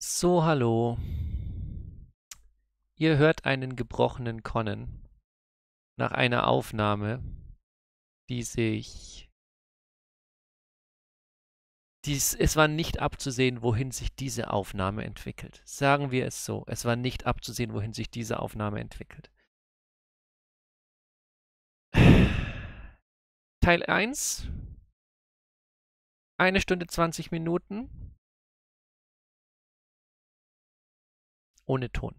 So, hallo. Ihr hört einen gebrochenen Connen nach einer Aufnahme, die sich... es war nicht abzusehen, wohin sich diese Aufnahme entwickelt. Sagen wir es so, es war nicht abzusehen, wohin sich diese Aufnahme entwickelt. Teil 1, 1 Stunde 20 Minuten, ohne Ton.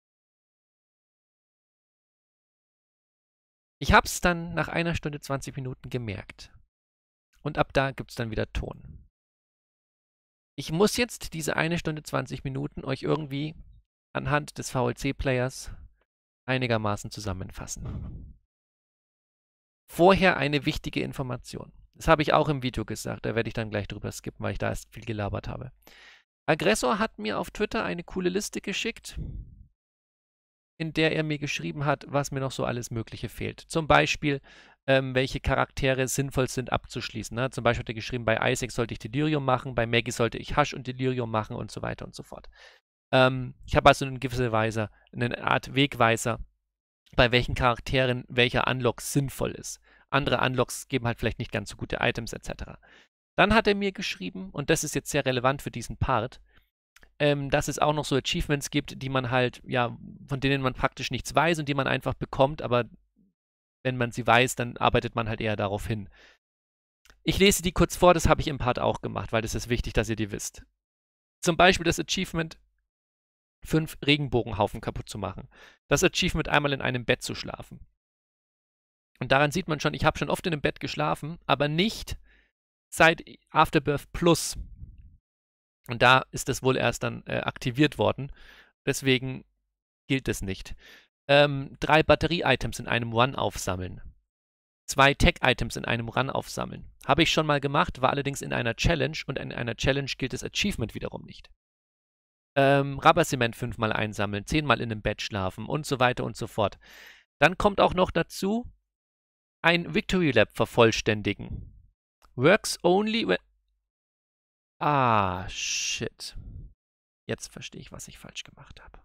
Ich hab's dann nach 1 Stunde 20 Minuten gemerkt. Und ab da gibt's dann wieder Ton. Ich muss jetzt diese 1 Stunde 20 Minuten euch irgendwie anhand des VLC-Players einigermaßen zusammenfassen. Vorher eine wichtige Information. Das habe ich auch im Video gesagt, da werde ich dann gleich drüber skippen, weil ich da erst viel gelabert habe. Aggressor hat mir auf Twitter eine coole Liste geschickt, in der er mir geschrieben hat, was mir noch so alles Mögliche fehlt. Zum Beispiel, welche Charaktere sinnvoll sind abzuschließen. Ne? Zum Beispiel hat er geschrieben, bei Isaac sollte ich Delirium machen, bei Maggie sollte ich Hush und Delirium machen und so weiter und so fort. Ich habe also in gewisser Weise eine Art Wegweiser, bei welchen Charakteren welcher Unlock sinnvoll ist. Andere Unlocks geben halt vielleicht nicht ganz so gute Items etc. Dann hat er mir geschrieben, und das ist jetzt sehr relevant für diesen Part, dass es auch noch so Achievements gibt, die man halt, ja, von denen man praktisch nichts weiß und die man einfach bekommt, aber wenn man sie weiß, dann arbeitet man halt eher darauf hin. Ich lese die kurz vor, das habe ich im Part auch gemacht, weil das ist wichtig, dass ihr die wisst. Zum Beispiel das Achievement 5 Regenbogenhaufen kaputt zu machen. Das Achievement einmal in einem Bett zu schlafen. Und daran sieht man schon, ich habe schon oft in einem Bett geschlafen, aber nicht seit Afterbirth Plus. Und da ist das wohl erst dann aktiviert worden. Deswegen gilt es nicht. 3 Batterie-Items in einem Run aufsammeln. 2 Tech-Items in einem Run aufsammeln. Habe ich schon mal gemacht, war allerdings in einer Challenge und in einer Challenge gilt das Achievement wiederum nicht. Rubber-Cement 5-mal einsammeln, 10-mal in einem Bett schlafen und so weiter und so fort. Dann kommt auch noch dazu, ein Victory Lap vervollständigen. Works only when... Ah, shit. Jetzt verstehe ich, was ich falsch gemacht habe.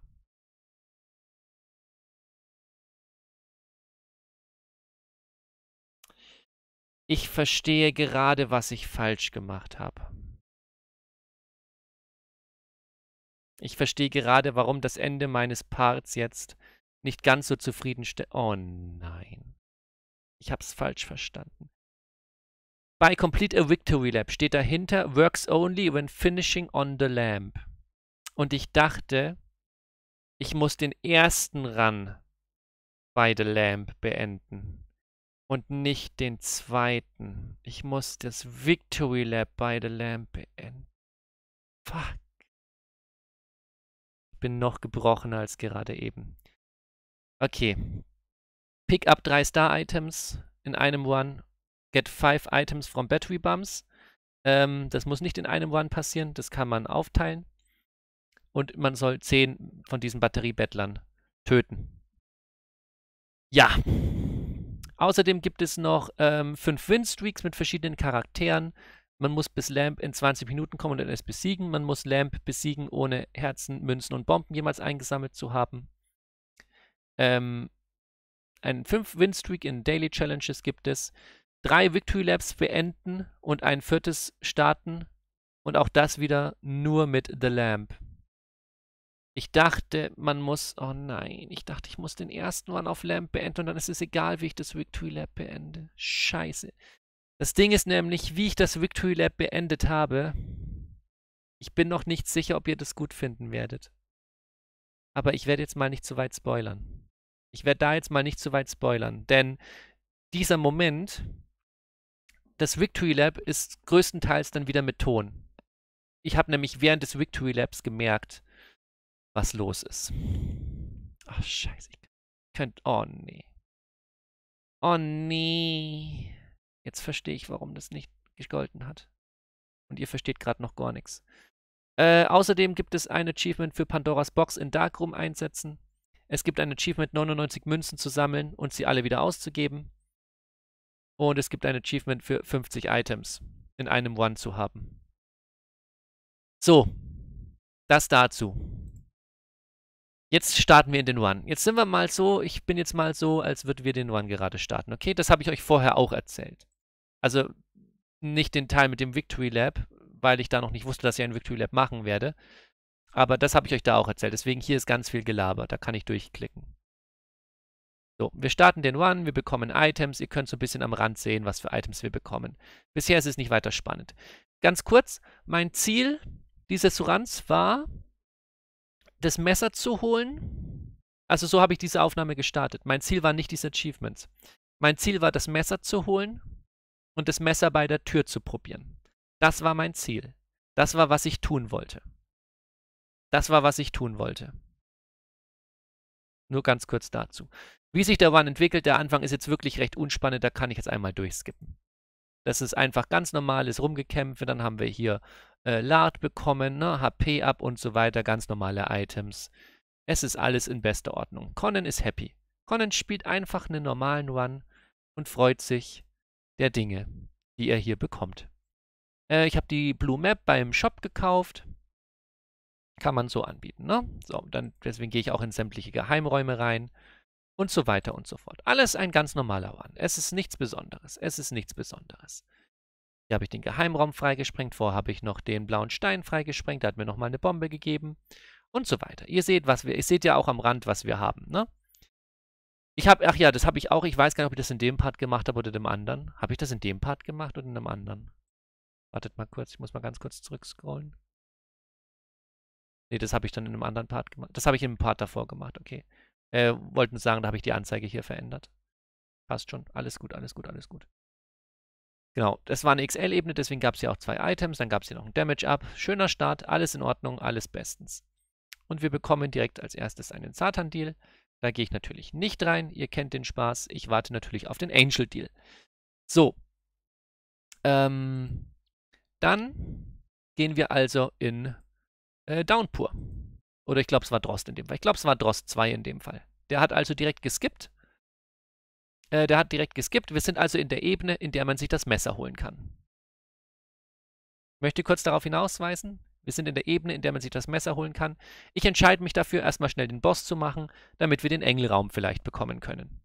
Ich verstehe gerade, was ich falsch gemacht habe. Ich verstehe gerade, warum das Ende meines Parts jetzt nicht ganz so zufriedenstellt. Oh nein. Ich habe es falsch verstanden. Bei Complete a Victory Lap steht dahinter Works only when finishing on the lamp. Und ich dachte, ich muss den ersten Run bei the lamp beenden. Und nicht den zweiten. Ich muss das Victory Lap by the lamp beenden. Fuck. Ich bin noch gebrochener als gerade eben. Okay. Pick up 3 Star-Items in einem Run. Get 5 Items from Battery Bumps. Das muss nicht in einem Run passieren. Das kann man aufteilen. Und man soll 10 von diesen Batteriebettlern töten. Ja. Außerdem gibt es noch 5 Win-Streaks mit verschiedenen Charakteren. Man muss bis Lamp in 20 Minuten kommen und es besiegen. Man muss Lamp besiegen, ohne Herzen, Münzen und Bomben jemals eingesammelt zu haben. Ein 5-Win-Streak in Daily Challenges gibt es. 3 Victory Laps beenden und ein 4. starten. Und auch das wieder nur mit The Lamp. Ich dachte, man muss... Oh nein, ich dachte, ich muss den ersten Run auf Lamp beenden und dann ist es egal, wie ich das Victory Lap beende. Scheiße. Das Ding ist nämlich, wie ich das Victory Lap beendet habe. Ich bin noch nicht sicher, ob ihr das gut finden werdet. Aber ich werde jetzt mal nicht zu weit spoilern. Ich werde da jetzt mal nicht zu weit spoilern, denn dieser Moment, das Victory Lap ist größtenteils dann wieder mit Ton. Ich habe nämlich während des Victory Laps gemerkt, was los ist. Ach, scheiße. Ich könnte... Oh, nee. Oh, nee. Jetzt verstehe ich, warum das nicht gegolten hat. Und ihr versteht gerade noch gar nichts. Außerdem gibt es ein Achievement für Pandoras Box in Darkroom einsetzen. Es gibt ein Achievement, 99 Münzen zu sammeln und sie alle wieder auszugeben. Und es gibt ein Achievement für 50 Items in einem Run zu haben. So. Das dazu. Jetzt starten wir in den Run. Jetzt sind wir mal so, ich bin jetzt mal so, als würden wir den Run gerade starten. Okay, das habe ich euch vorher auch erzählt. Also nicht den Teil mit dem Victory Lab, weil ich da noch nicht wusste, dass ich ein Victory Lab machen werde. Aber das habe ich euch da auch erzählt. Deswegen hier ist ganz viel Gelaber. Da kann ich durchklicken. So, wir starten den Run, wir bekommen Items. Ihr könnt so ein bisschen am Rand sehen, was für Items wir bekommen. Bisher ist es nicht weiter spannend. Ganz kurz, mein Ziel dieses Runs war, das Messer zu holen. Also so habe ich diese Aufnahme gestartet. Mein Ziel war nicht diese Achievements. Mein Ziel war, das Messer zu holen und das Messer bei der Tür zu probieren. Das war mein Ziel. Das war, was ich tun wollte. Das war, was ich tun wollte. Nur ganz kurz dazu. Wie sich der Run entwickelt, der Anfang ist jetzt wirklich recht unspannend, da kann ich jetzt einmal durchskippen. Das ist einfach ganz normales Rumgekämpfe, dann haben wir hier Lard bekommen, ne, HP ab und so weiter, ganz normale Items. Es ist alles in bester Ordnung. Conan ist happy. Conan spielt einfach einen normalen Run und freut sich der Dinge, die er hier bekommt. Ich habe die Blue Map beim Shop gekauft. Kann man so anbieten, ne? So, dann deswegen gehe ich auch in sämtliche Geheimräume rein und so weiter und so fort. Alles ein ganz normaler Run. Es ist nichts Besonderes. Es ist nichts Besonderes. Hier habe ich den Geheimraum freigesprengt. Vorher habe ich noch den blauen Stein freigesprengt. Da hat mir nochmal eine Bombe gegeben. Und so weiter. Ihr seht, ihr seht ja auch am Rand, was wir haben, ne? Ach ja, das habe ich auch. Ich weiß gar nicht, ob ich das in dem Part gemacht habe oder in dem anderen. Habe ich das in dem Part gemacht oder in einem anderen? Wartet mal kurz. Ich muss mal ganz kurz zurückscrollen. Ne, das habe ich dann in einem anderen Part gemacht. Das habe ich im Part davor gemacht, okay. Wollten sagen, da habe ich die Anzeige hier verändert. Passt schon. Alles gut, alles gut, alles gut. Genau, das war eine XL-Ebene, deswegen gab es hier auch 2 Items. Dann gab es hier noch ein Damage-Up. Schöner Start, alles in Ordnung, alles bestens. Und wir bekommen direkt als erstes einen Satan-Deal. Da gehe ich natürlich nicht rein. Ihr kennt den Spaß. Ich warte natürlich auf den Angel-Deal. So. Dann gehen wir also in Downpour. Oder ich glaube, es war Drost in dem Fall. Ich glaube, es war Drost 2 in dem Fall. Der hat also direkt geskippt. Wir sind also in der Ebene, in der man sich das Messer holen kann. Ich möchte kurz darauf hinausweisen, wir sind in der Ebene, in der man sich das Messer holen kann. Ich entscheide mich dafür, erstmal schnell den Boss zu machen, damit wir den Engelraum vielleicht bekommen können.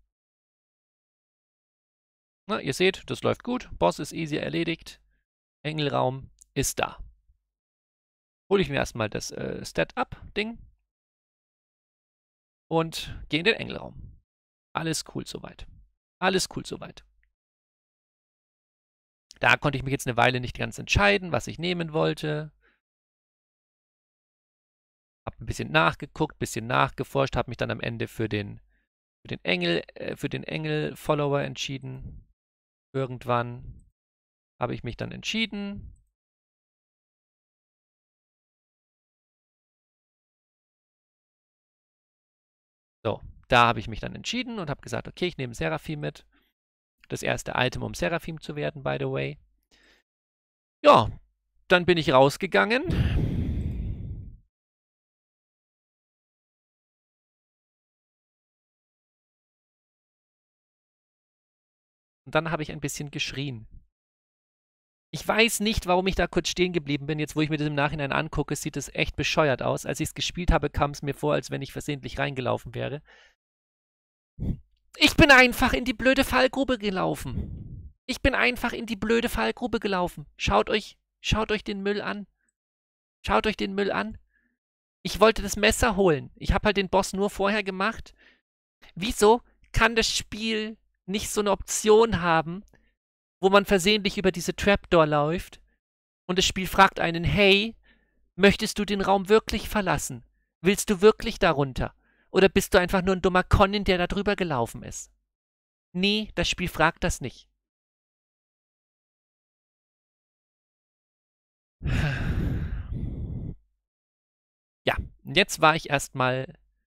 Na, ihr seht, das läuft gut. Boss ist easy erledigt. Engelraum ist da. Hole ich mir erstmal das Stat-Up-Ding und gehe in den Engelraum. Alles cool soweit. Alles cool soweit. Da konnte ich mich jetzt eine Weile nicht ganz entscheiden, was ich nehmen wollte. Hab ein bisschen nachgeguckt, ein bisschen nachgeforscht, habe mich dann am Ende für den Engel-Follower entschieden. Irgendwann habe ich mich dann entschieden. So, da habe ich mich dann entschieden und habe gesagt, okay, ich nehme Seraphim mit. Das erste Item, um Seraphim zu werden, by the way. Ja, dann bin ich rausgegangen. Und dann habe ich ein bisschen geschrien. Ich weiß nicht, warum ich da kurz stehen geblieben bin. Jetzt, wo ich mir das im Nachhinein angucke, sieht es echt bescheuert aus. Als ich es gespielt habe, kam es mir vor, als wenn ich versehentlich reingelaufen wäre. Ich bin einfach in die blöde Fallgrube gelaufen. Ich bin einfach in die blöde Fallgrube gelaufen. Schaut euch den Müll an. Schaut euch den Müll an. Ich wollte das Messer holen. Ich habe halt den Boss nur vorher gemacht. Wieso kann das Spiel nicht so eine Option haben, wo man versehentlich über diese Trapdoor läuft und das Spiel fragt einen, hey, möchtest du den Raum wirklich verlassen? Willst du wirklich darunter? Oder bist du einfach nur ein dummer Conan, der da drüber gelaufen ist? Nee, das Spiel fragt das nicht. Ja, und jetzt war ich erstmal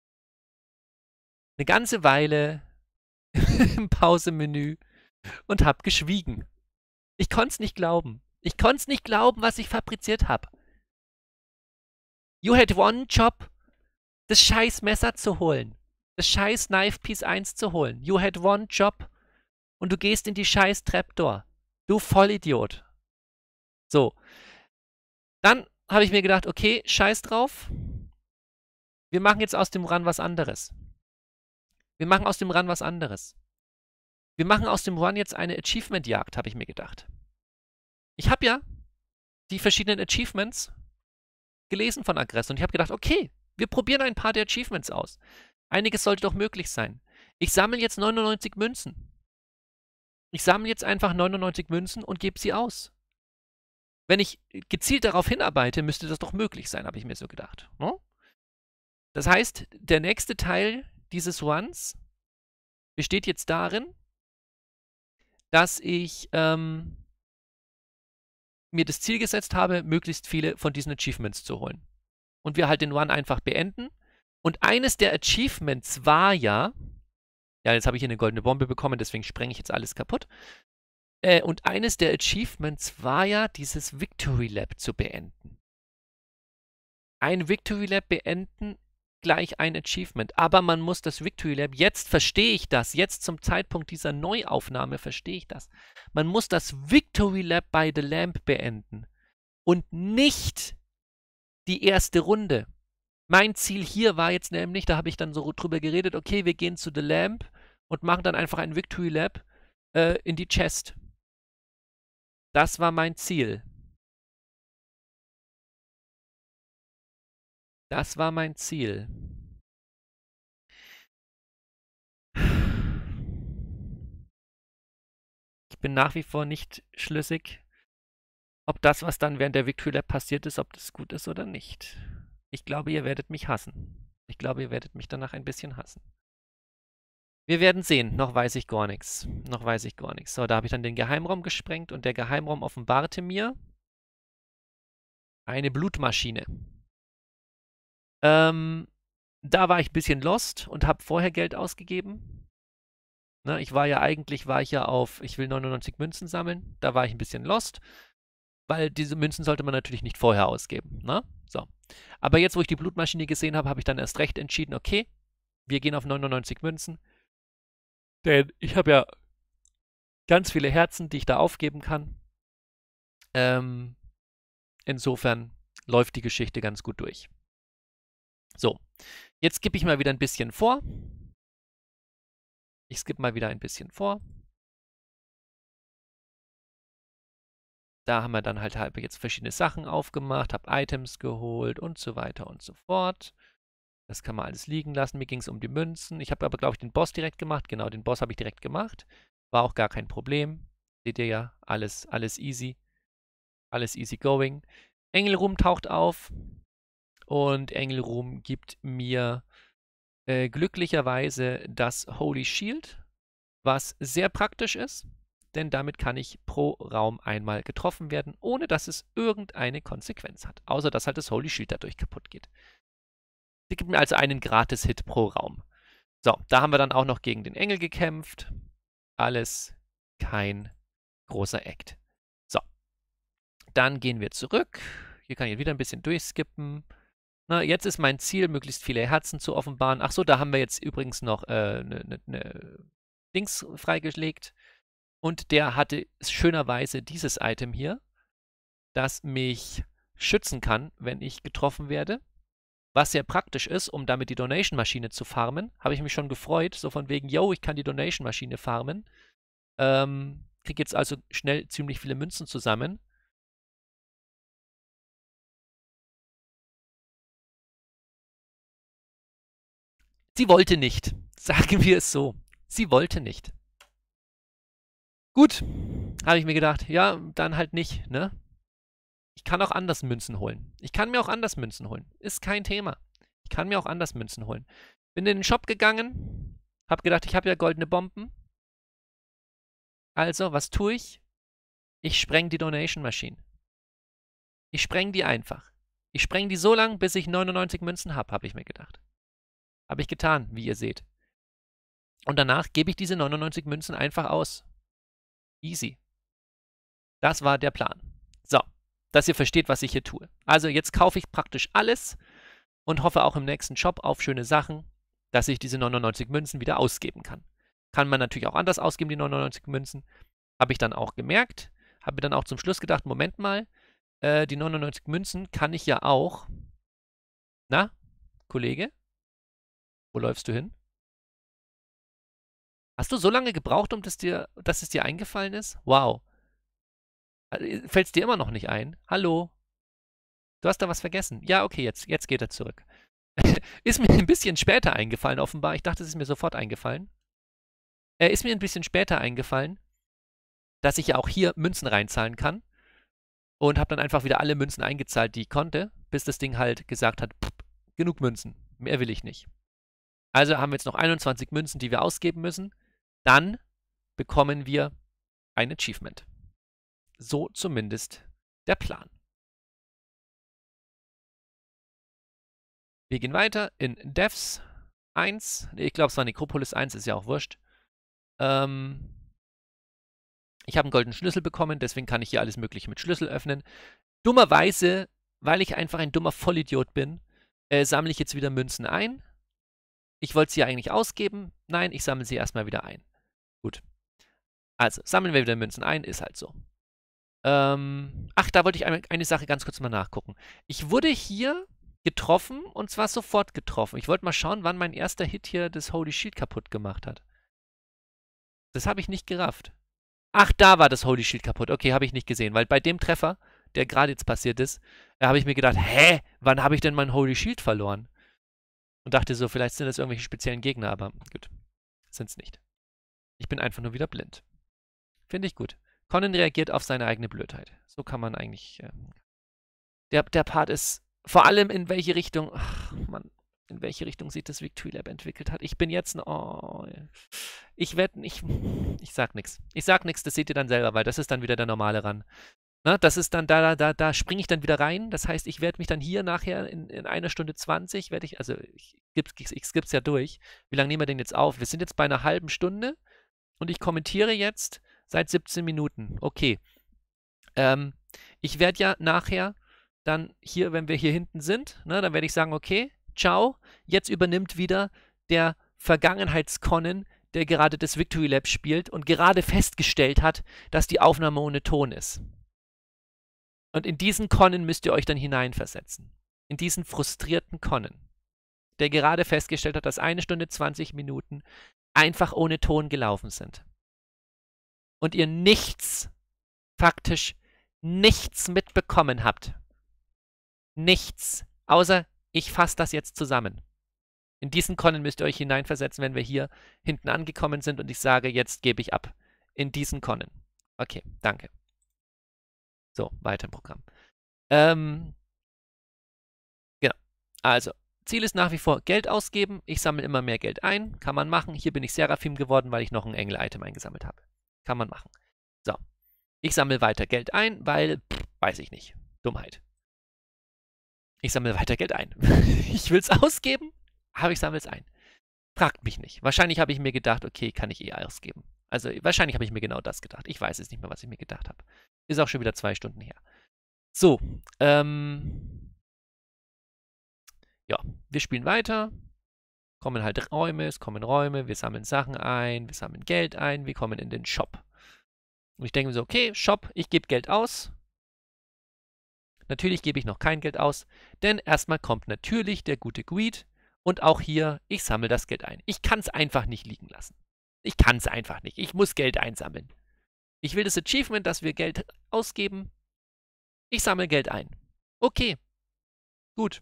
eine ganze Weile im Pausemenü und hab geschwiegen. Ich konnte es nicht glauben. Ich konnte es nicht glauben, was ich fabriziert habe. You had one job, das scheiß Messer zu holen. Das scheiß Knife Piece 1 zu holen. You had one job und du gehst in die scheiß Trapdoor. Du Vollidiot. So. Dann habe ich mir gedacht, okay, scheiß drauf. Wir machen jetzt aus dem Run was anderes. Wir machen aus dem Run was anderes. Wir machen aus dem Run jetzt eine Achievement-Jagd, habe ich mir gedacht. Ich habe ja die verschiedenen Achievements gelesen von Aggressor und ich habe gedacht, okay, wir probieren ein paar der Achievements aus. Einiges sollte doch möglich sein. Ich sammle jetzt 99 Münzen. Ich sammle jetzt einfach 99 Münzen und gebe sie aus. Wenn ich gezielt darauf hinarbeite, müsste das doch möglich sein, habe ich mir so gedacht. No? Das heißt, der nächste Teil dieses Runs besteht jetzt darin, dass ich mir das Ziel gesetzt habe, möglichst viele von diesen Achievements zu holen. Und wir halt den Run einfach beenden. Und eines der Achievements war ja, jetzt habe ich hier eine goldene Bombe bekommen, deswegen sprenge ich jetzt alles kaputt. Und eines der Achievements war ja, dieses Victory Lap zu beenden. Ein Victory Lap beenden, gleich ein Achievement. Aber man muss das Victory Lap, jetzt verstehe ich das, jetzt zum Zeitpunkt dieser Neuaufnahme verstehe ich das. Man muss das Victory Lap by the Lamp beenden. Und nicht die erste Runde. Mein Ziel hier war jetzt nämlich, da habe ich dann so drüber geredet, okay, wir gehen zu The Lamp und machen dann einfach ein Victory Lap in die Chest. Das war mein Ziel. Das war mein Ziel. Ich bin nach wie vor nicht schlüssig, ob das, was dann während der Victory Lap passiert ist, ob das gut ist oder nicht. Ich glaube, ihr werdet mich hassen. Ich glaube, ihr werdet mich danach ein bisschen hassen. Wir werden sehen. Noch weiß ich gar nichts. Noch weiß ich gar nichts. So, da habe ich dann den Geheimraum gesprengt und der Geheimraum offenbarte mir eine Blutmaschine. Da war ich ein bisschen lost und habe vorher Geld ausgegeben. Ne, ich ja auf, ich will 99 Münzen sammeln. Da war ich ein bisschen lost, weil diese Münzen sollte man natürlich nicht vorher ausgeben. Ne? So. Aber jetzt, wo ich die Blutmaschine gesehen habe, habe ich dann erst recht entschieden, okay, wir gehen auf 99 Münzen. Denn ich habe ja ganz viele Herzen, die ich da aufgeben kann. Insofern läuft die Geschichte ganz gut durch. So, jetzt skippe ich mal wieder ein bisschen vor. Ich skippe mal wieder ein bisschen vor. Da haben wir dann halt jetzt verschiedene Sachen aufgemacht, habe Items geholt und so weiter und so fort. Das kann man alles liegen lassen. Mir ging es um die Münzen. Ich habe aber, glaube ich, den Boss direkt gemacht. Genau, den Boss habe ich direkt gemacht. War auch gar kein Problem. Seht ihr ja, alles easy. Alles easy going. Engelruhm taucht auf. Und Engelruhm gibt mir glücklicherweise das Holy Shield, was sehr praktisch ist, denn damit kann ich pro Raum einmal getroffen werden, ohne dass es irgendeine Konsequenz hat. Außer, dass halt das Holy Shield dadurch kaputt geht. Sie gibt mir also einen Gratis-Hit pro Raum. So, da haben wir dann auch noch gegen den Engel gekämpft. Alles kein großer Act. So, dann gehen wir zurück. Hier kann ich wieder ein bisschen durchskippen. Na, jetzt ist mein Ziel, möglichst viele Herzen zu offenbaren. Ach so, da haben wir jetzt übrigens noch eine Dings freigelegt. Und der hatte schönerweise dieses Item hier, das mich schützen kann, wenn ich getroffen werde. Was sehr praktisch ist, um damit die Donation-Maschine zu farmen. Habe ich mich schon gefreut, so von wegen, yo, ich kann die Donation-Maschine farmen. Kriege jetzt also schnell ziemlich viele Münzen zusammen. Sie wollte nicht. Sagen wir es so. Sie wollte nicht. Gut, habe ich mir gedacht, ja, dann halt nicht, ne? Ich kann auch anders Münzen holen. Ich kann mir auch anders Münzen holen. Ist kein Thema. Ich kann mir auch anders Münzen holen. Bin in den Shop gegangen, habe gedacht, ich habe ja goldene Bomben. Also, was tue ich? Ich spreng die Donation Machine. Ich spreng die einfach. Ich spreng die so lang, bis ich 99 Münzen habe ich mir gedacht. Habe ich getan, wie ihr seht. Und danach gebe ich diese 99 Münzen einfach aus. Easy. Das war der Plan. So, dass ihr versteht, was ich hier tue. Also jetzt kaufe ich praktisch alles und hoffe auch im nächsten Shop auf schöne Sachen, dass ich diese 99 Münzen wieder ausgeben kann. Kann man natürlich auch anders ausgeben, die 99 Münzen. Habe ich dann auch gemerkt. Habe mir dann auch zum Schluss gedacht, Moment mal, Die 99 Münzen kann ich ja auch. Na, Kollege? Wo läufst du hin? Hast du so lange gebraucht, dass es dir eingefallen ist? Wow. Fällt es dir immer noch nicht ein? Hallo? Du hast da was vergessen. Ja, okay, jetzt geht er zurück. Ist mir ein bisschen später eingefallen, offenbar. Ich dachte, es ist mir sofort eingefallen. Ist mir ein bisschen später eingefallen, dass ich ja auch hier Münzen reinzahlen kann. Und habe dann einfach wieder alle Münzen eingezahlt, die ich konnte, bis das Ding halt gesagt hat, genug Münzen, mehr will ich nicht. Also haben wir jetzt noch 21 Münzen, die wir ausgeben müssen. Dann bekommen wir ein Achievement. So zumindest der Plan. Wir gehen weiter in Devs 1. Ich glaube, es war Necropolis 1, ist ja auch wurscht. Ich habe einen goldenen Schlüssel bekommen, deswegen kann ich hier alles Mögliche mit Schlüssel öffnen. Dummerweise, weil ich einfach ein dummer Vollidiot bin, sammle ich jetzt wieder Münzen ein. Ich wollte sie ja eigentlich ausgeben. Nein, ich sammle sie erstmal wieder ein. Gut. Also, sammeln wir wieder Münzen ein, ist halt so. Ach, da wollte ich eine Sache ganz kurz mal nachgucken. Ich wurde hier getroffen und zwar sofort getroffen. Ich wollte mal schauen, wann mein erster Hit hier das Holy Shield kaputt gemacht hat. Das habe ich nicht gerafft. Ach, da war das Holy Shield kaputt. Okay, habe ich nicht gesehen, weil bei dem Treffer, der gerade jetzt passiert ist, habe ich mir gedacht, hä, wann habe ich denn mein Holy Shield verloren? Und dachte so, vielleicht sind das irgendwelche speziellen Gegner, aber gut, sind es nicht. Ich bin einfach nur wieder blind. Finde ich gut. Conan reagiert auf seine eigene Blödheit. So kann man eigentlich... Der Part ist vor allem in welche Richtung... Ach, Mann. In welche Richtung sich das Victory Lab entwickelt hat. Ich bin jetzt... Oh, ich werde nicht... Ich sag nichts. Ich sag nichts, das seht ihr dann selber, weil das ist dann wieder der normale Run. Na, das ist dann, da springe ich dann wieder rein. Das heißt, ich werde mich dann hier nachher in 1 Stunde 20, werde ich... Also, ich skipp's ja durch. Wie lange nehmen wir denn jetzt auf? Wir sind jetzt bei einer halben Stunde und ich kommentiere jetzt seit 17 Minuten. Okay. Ich werde ja nachher dann hier, wenn wir hier hinten sind, ne, dann werde ich sagen, okay, ciao, jetzt übernimmt wieder der Vergangenheits-Conan, der gerade das Victory Lab spielt und gerade festgestellt hat, dass die Aufnahme ohne Ton ist. Und in diesen Conan müsst ihr euch dann hineinversetzen. In diesen frustrierten Conan, der gerade festgestellt hat, dass 1 Stunde 20 Minuten einfach ohne Ton gelaufen sind. Und ihr nichts, faktisch nichts mitbekommen habt. Nichts. Außer, ich fasse das jetzt zusammen. In diesen Conan müsst ihr euch hineinversetzen, wenn wir hier hinten angekommen sind und ich sage, jetzt gebe ich ab. In diesen Conan. Okay, danke. So, weiter im Programm. Genau. Also, Ziel ist nach wie vor Geld ausgeben. Ich sammle immer mehr Geld ein. Kann man machen. Hier bin ich Seraphim geworden, weil ich noch ein Engel-Item eingesammelt habe. Kann man machen. So. Ich sammle weiter Geld ein, weil, weiß ich nicht. Dummheit. Ich sammle weiter Geld ein. Ich will es ausgeben, aber ich sammle es ein. Fragt mich nicht. Wahrscheinlich habe ich mir gedacht, okay, kann ich eh ausgeben. Also wahrscheinlich habe ich mir genau das gedacht. Ich weiß es nicht mehr, was ich mir gedacht habe. Ist auch schon wieder 2 Stunden her. So, ja, wir spielen weiter. Kommen halt Räume, es kommen Räume, wir sammeln Sachen ein, wir sammeln Geld ein, wir kommen in den Shop. Und ich denke mir so, okay, Shop, ich gebe Geld aus. Natürlich gebe ich noch kein Geld aus, denn erstmal kommt natürlich der gute Greed und auch hier, ich sammle das Geld ein. Ich kann es einfach nicht liegen lassen. Ich kann es einfach nicht. Ich muss Geld einsammeln. Ich will das Achievement, dass wir Geld ausgeben. Ich sammle Geld ein. Okay. Gut.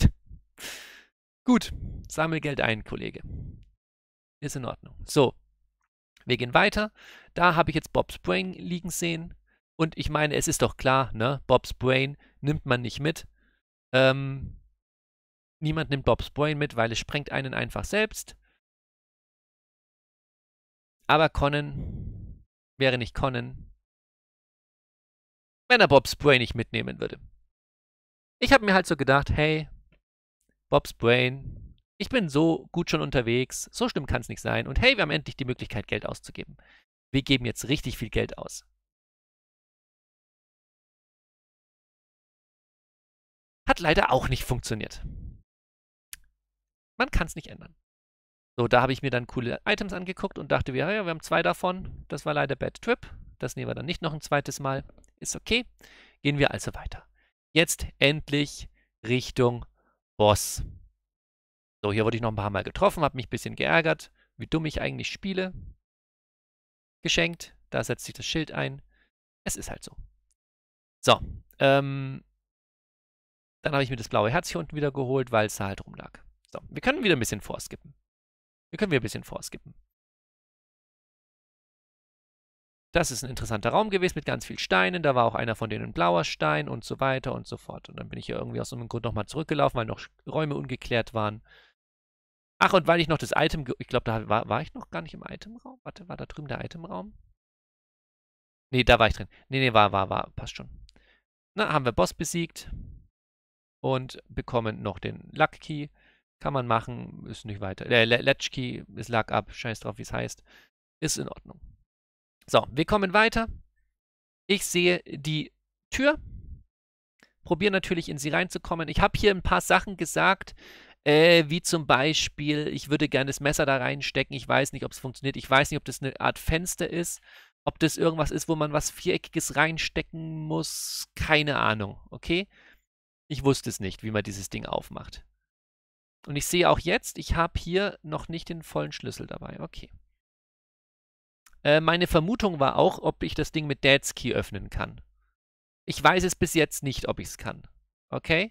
Gut. Sammle Geld ein, Kollege. Ist in Ordnung. So. Wir gehen weiter. Da habe ich jetzt Bob's Brain liegen sehen. Und ich meine, es ist doch klar, ne? Bob's Brain nimmt man nicht mit. Niemand nimmt Bob's Brain mit, weil es sprengt einen einfach selbst. Aber Conan wäre nicht Conan, wenn er Bob's Brain nicht mitnehmen würde. Ich habe mir halt so gedacht, hey, Bob's Brain, ich bin so gut schon unterwegs, so schlimm kann es nicht sein. Und hey, wir haben endlich die Möglichkeit, Geld auszugeben. Wir geben jetzt richtig viel Geld aus. Hat leider auch nicht funktioniert. Man kann es nicht ändern. So, da habe ich mir dann coole Items angeguckt und dachte, ja, wir haben 2 davon. Das war leider Bad Trip. Das nehmen wir dann nicht noch ein zweites Mal. Ist okay. Gehen wir also weiter. Jetzt endlich Richtung Boss. So, hier wurde ich noch ein paar Mal getroffen, habe mich ein bisschen geärgert, wie dumm ich eigentlich spiele. Geschenkt, da setzt sich das Schild ein. Es ist halt so. So, dann habe ich mir das blaue Herz hier unten wieder geholt, weil es da halt rumlag. So, wir können wieder ein bisschen vorskippen. Das ist ein interessanter Raum gewesen mit ganz vielen Steinen. Da war auch einer von denen ein blauer Stein und so weiter und so fort. Und dann bin ich hier irgendwie aus irgendeinem Grund nochmal zurückgelaufen, weil noch Räume ungeklärt waren. Ach, und weil ich noch das Item... Ich glaube, da war ich noch gar nicht im Itemraum. Warte, war da drüben der Itemraum? Nee, da war ich drin. Nee, war. Passt schon. Na, haben wir Boss besiegt. Und bekommen noch den Luck Key. Kann man machen, ist nicht weiter. Der Latch Key ist Luck Up, scheiß drauf, wie es heißt. Ist in Ordnung. So, wir kommen weiter. Ich sehe die Tür. Probiere natürlich in sie reinzukommen. Ich habe hier ein paar Sachen gesagt, wie zum Beispiel, ich würde gerne das Messer da reinstecken. Ich weiß nicht, ob es funktioniert. Ich weiß nicht, ob das eine Art Fenster ist. Ob das irgendwas ist, wo man was Viereckiges reinstecken muss. Keine Ahnung, okay? Ich wusste es nicht, wie man dieses Ding aufmacht. Und ich sehe auch jetzt, ich habe hier noch nicht den vollen Schlüssel dabei. Okay. Meine Vermutung war auch, ob ich das Ding mit Dad's Key öffnen kann. Ich weiß es bis jetzt nicht, ob ich es kann. Okay?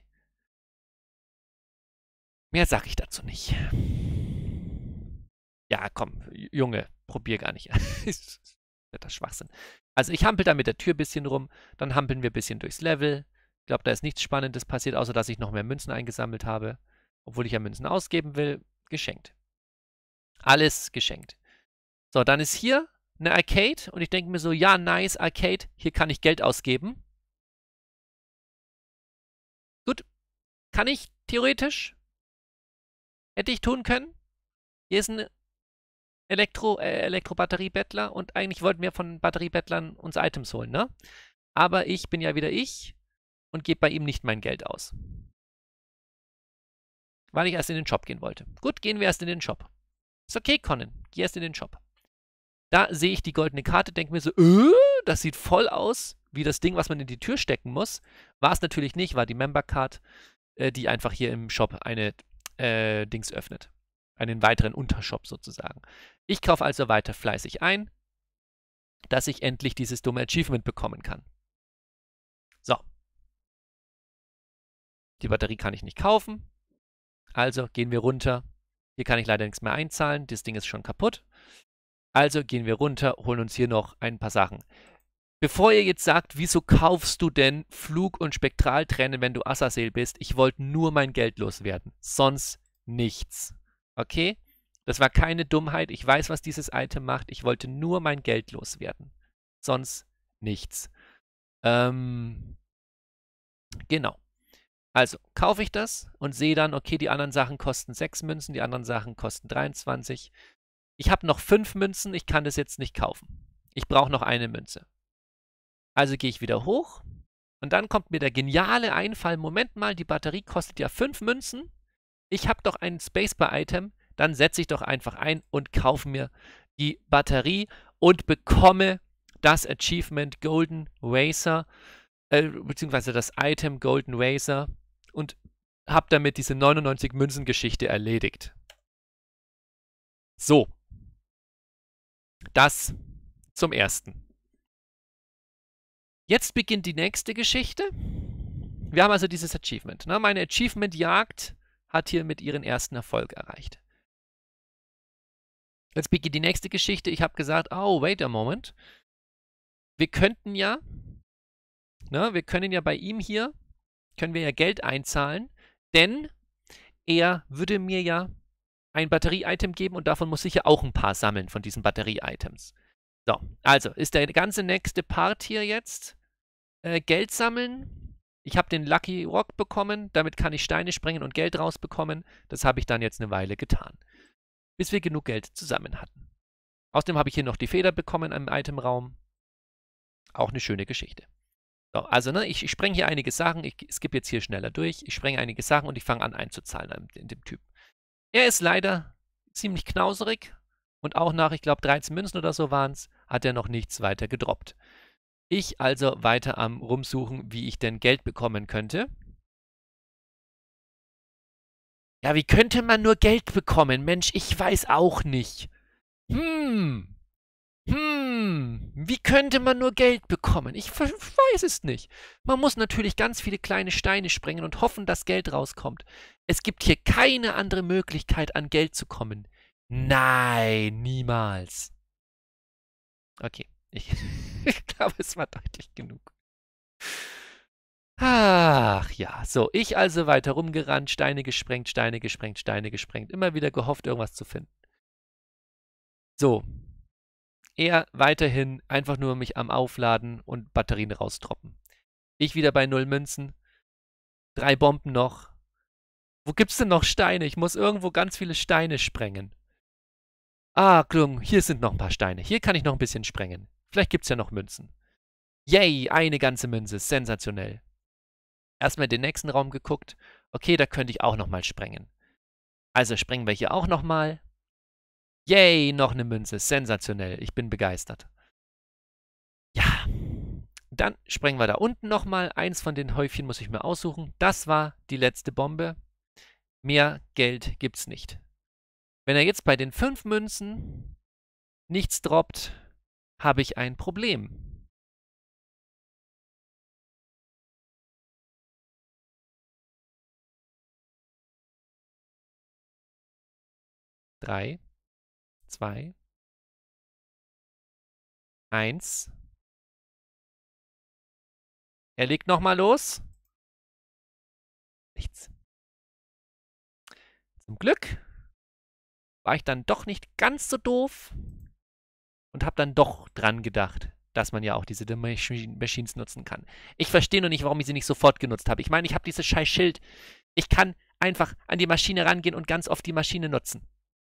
Mehr sage ich dazu nicht. Ja, komm, Junge, probier gar nicht. Das ist Schwachsinn. Also ich hampel da mit der Tür ein bisschen rum, dann hampeln wir ein bisschen durchs Level. Ich glaube, da ist nichts Spannendes passiert, außer dass ich noch mehr Münzen eingesammelt habe. Obwohl ich ja Münzen ausgeben will. Geschenkt. Alles geschenkt. So, dann ist hier eine Arcade und ich denke mir so, ja, nice, Arcade, hier kann ich Geld ausgeben. Gut, kann ich theoretisch. Hätte ich tun können. Hier ist ein Elektrobatteriebettler und eigentlich wollten wir von Batteriebettlern uns Items holen, ne? Aber ich bin ja wieder ich und gebe bei ihm nicht mein Geld aus. Weil ich erst in den Shop gehen wollte. Gut, gehen wir erst in den Shop. Ist okay, Conan, geh erst in den Shop. Da sehe ich die goldene Karte, denke mir so, das sieht voll aus wie das Ding, was man in die Tür stecken muss. War es natürlich nicht, war die Member Card, die einfach hier im Shop eine Dings öffnet. Einen weiteren Untershop sozusagen. Ich kaufe also weiter fleißig ein, dass ich endlich dieses dumme Achievement bekommen kann. So. Die Batterie kann ich nicht kaufen. Also gehen wir runter. Hier kann ich leider nichts mehr einzahlen. Das Ding ist schon kaputt. Also gehen wir runter, holen uns hier noch ein paar Sachen. Bevor ihr jetzt sagt, wieso kaufst du denn Flug- und Spektraltränen, wenn du Azazel bist? Ich wollte nur mein Geld loswerden. Sonst nichts. Okay? Das war keine Dummheit. Ich weiß, was dieses Item macht. Ich wollte nur mein Geld loswerden. Sonst nichts. Genau. Also kaufe ich das und sehe dann, okay, die anderen Sachen kosten 6 Münzen, die anderen Sachen kosten 23. Ich habe noch 5 Münzen, ich kann das jetzt nicht kaufen. Ich brauche noch eine Münze. Also gehe ich wieder hoch und dann kommt mir der geniale Einfall, Moment mal, die Batterie kostet ja 5 Münzen. Ich habe doch ein Spacebar-Item, dann setze ich doch einfach ein und kaufe mir die Batterie und bekomme das Achievement Golden Racer, beziehungsweise das Item Golden Racer und habe damit diese 99 Münzen-Geschichte erledigt. So. Das zum Ersten. Jetzt beginnt die nächste Geschichte. Wir haben also dieses Achievement. Ne? Meine Achievement-Jagd hat hier mit ihren ersten Erfolg erreicht. Jetzt beginnt die nächste Geschichte. Ich habe gesagt, oh, wait a moment. Wir könnten ja, ne, wir können ja bei ihm hier, können wir ja Geld einzahlen, denn er würde mir ja ein Batterie-Item geben und davon muss ich ja auch ein paar sammeln von diesen Batterie-Items. So, also ist der ganze nächste Part hier jetzt Geld sammeln. Ich habe den Lucky Rock bekommen, damit kann ich Steine sprengen und Geld rausbekommen. Das habe ich dann jetzt eine Weile getan, bis wir genug Geld zusammen hatten. Außerdem habe ich hier noch die Feder bekommen im Itemraum. Auch eine schöne Geschichte. So, also ne, ich spreng hier einige Sachen, ich skippe jetzt hier schneller durch, ich sprenge einige Sachen und ich fange an einzuzahlen in dem Typ. Er ist leider ziemlich knauserig und auch nach, ich glaube, 13 Münzen oder so waren es, hat er noch nichts weiter gedroppt. Ich also weiter am Rumsuchen, wie ich denn Geld bekommen könnte. Ja, wie könnte man nur Geld bekommen? Mensch, ich weiß auch nicht. Wie könnte man nur Geld bekommen? Ich weiß es nicht. Man muss natürlich ganz viele kleine Steine sprengen und hoffen, dass Geld rauskommt. Es gibt hier keine andere Möglichkeit, an Geld zu kommen. Nein, niemals. Okay, ich glaube, es war deutlich genug. Ach ja, so, ich also weiter rumgerannt, Steine gesprengt, Steine gesprengt, Steine gesprengt, immer wieder gehofft, irgendwas zu finden. So, er weiterhin einfach nur mich am Aufladen und Batterien raustroppen. Ich wieder bei 0 Münzen, 3 Bomben noch. Wo gibt's denn noch Steine? Ich muss irgendwo ganz viele Steine sprengen. Ah, Klung, hier sind noch ein paar Steine. Hier kann ich noch ein bisschen sprengen. Vielleicht gibt's ja noch Münzen. Yay, eine ganze Münze, sensationell. Erstmal in den nächsten Raum geguckt. Okay, da könnte ich auch nochmal sprengen. Also sprengen wir hier auch nochmal. Yay, noch eine Münze, sensationell. Ich bin begeistert. Ja, dann sprengen wir da unten nochmal. Eins von den Häufchen muss ich mir aussuchen. Das war die letzte Bombe. Mehr Geld gibt's nicht. Wenn er jetzt bei den 5 Münzen nichts droppt, habe ich ein Problem. Drei, 2, 1. Er legt nochmal los. Nichts. Zum Glück war ich dann doch nicht ganz so doof und habe dann doch dran gedacht, dass man ja auch diese Machines nutzen kann. Ich verstehe nur nicht, warum ich sie nicht sofort genutzt habe. Ich meine, ich habe dieses scheiß Schild. Ich kann einfach an die Maschine rangehen und ganz oft die Maschine nutzen.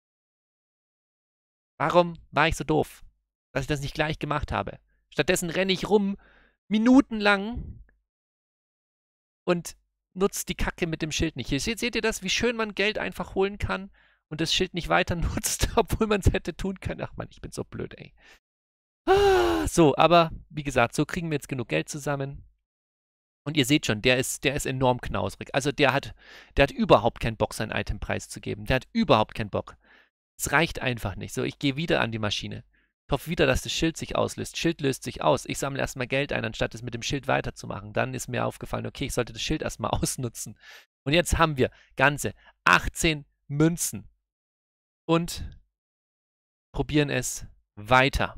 Warum war ich so doof, dass ich das nicht gleich gemacht habe? Stattdessen renne ich rum, minutenlang, und nutze die Kacke mit dem Schild nicht. Hier seht ihr das, wie schön man Geld einfach holen kann und das Schild nicht weiter nutzt, obwohl man es hätte tun können. Ach man, ich bin so blöd, ey. So, aber wie gesagt, so kriegen wir jetzt genug Geld zusammen. Und ihr seht schon, der ist enorm knausrig. Also der hat überhaupt keinen Bock, seinen Itempreis zu geben. Der hat überhaupt keinen Bock. Es reicht einfach nicht. So, ich gehe wieder an die Maschine. Ich hoffe wieder, dass das Schild sich auslöst. Schild löst sich aus. Ich sammle erstmal Geld ein, anstatt es mit dem Schild weiterzumachen. Dann ist mir aufgefallen, okay, ich sollte das Schild erstmal ausnutzen. Und jetzt haben wir ganze 18 Münzen. Und probieren es weiter.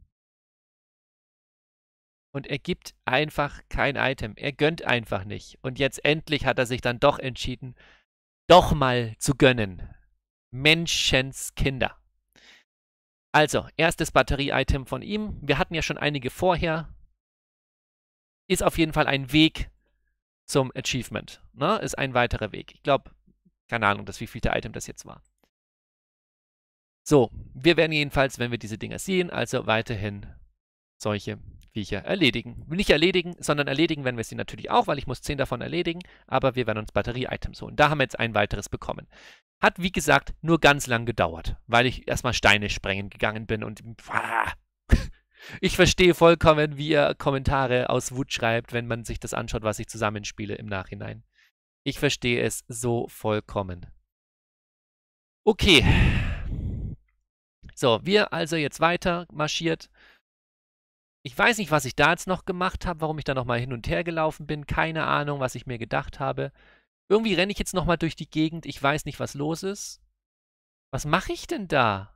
Und er gibt einfach kein Item. Er gönnt einfach nicht. Und jetzt endlich hat er sich dann doch entschieden, doch mal zu gönnen. Menschenskinder. Also, erstes Batterie-Item von ihm. Wir hatten ja schon einige vorher. Ist auf jeden Fall ein Weg zum Achievement. Ne? Ist ein weiterer Weg. Ich glaube, keine Ahnung, wie viel der Item das jetzt war. So, wir werden jedenfalls, wenn wir diese Dinger sehen, also weiterhin solche Viecher erledigen. Nicht erledigen, sondern erledigen werden wir sie natürlich auch, weil ich muss 10 davon erledigen, aber wir werden uns Batterie-Items holen. Da haben wir jetzt ein weiteres bekommen. Hat, wie gesagt, nur ganz lang gedauert, weil ich erstmal Steine sprengen gegangen bin und ich verstehe vollkommen, wie ihr Kommentare aus Wut schreibt, wenn man sich das anschaut, was ich zusammenspiele im Nachhinein. Ich verstehe es so vollkommen. Okay. So, wir also jetzt weiter marschiert. Ich weiß nicht, was ich da jetzt noch gemacht habe, warum ich da nochmal hin und her gelaufen bin. Keine Ahnung, was ich mir gedacht habe. Irgendwie renne ich jetzt nochmal durch die Gegend. Ich weiß nicht, was los ist. Was mache ich denn da?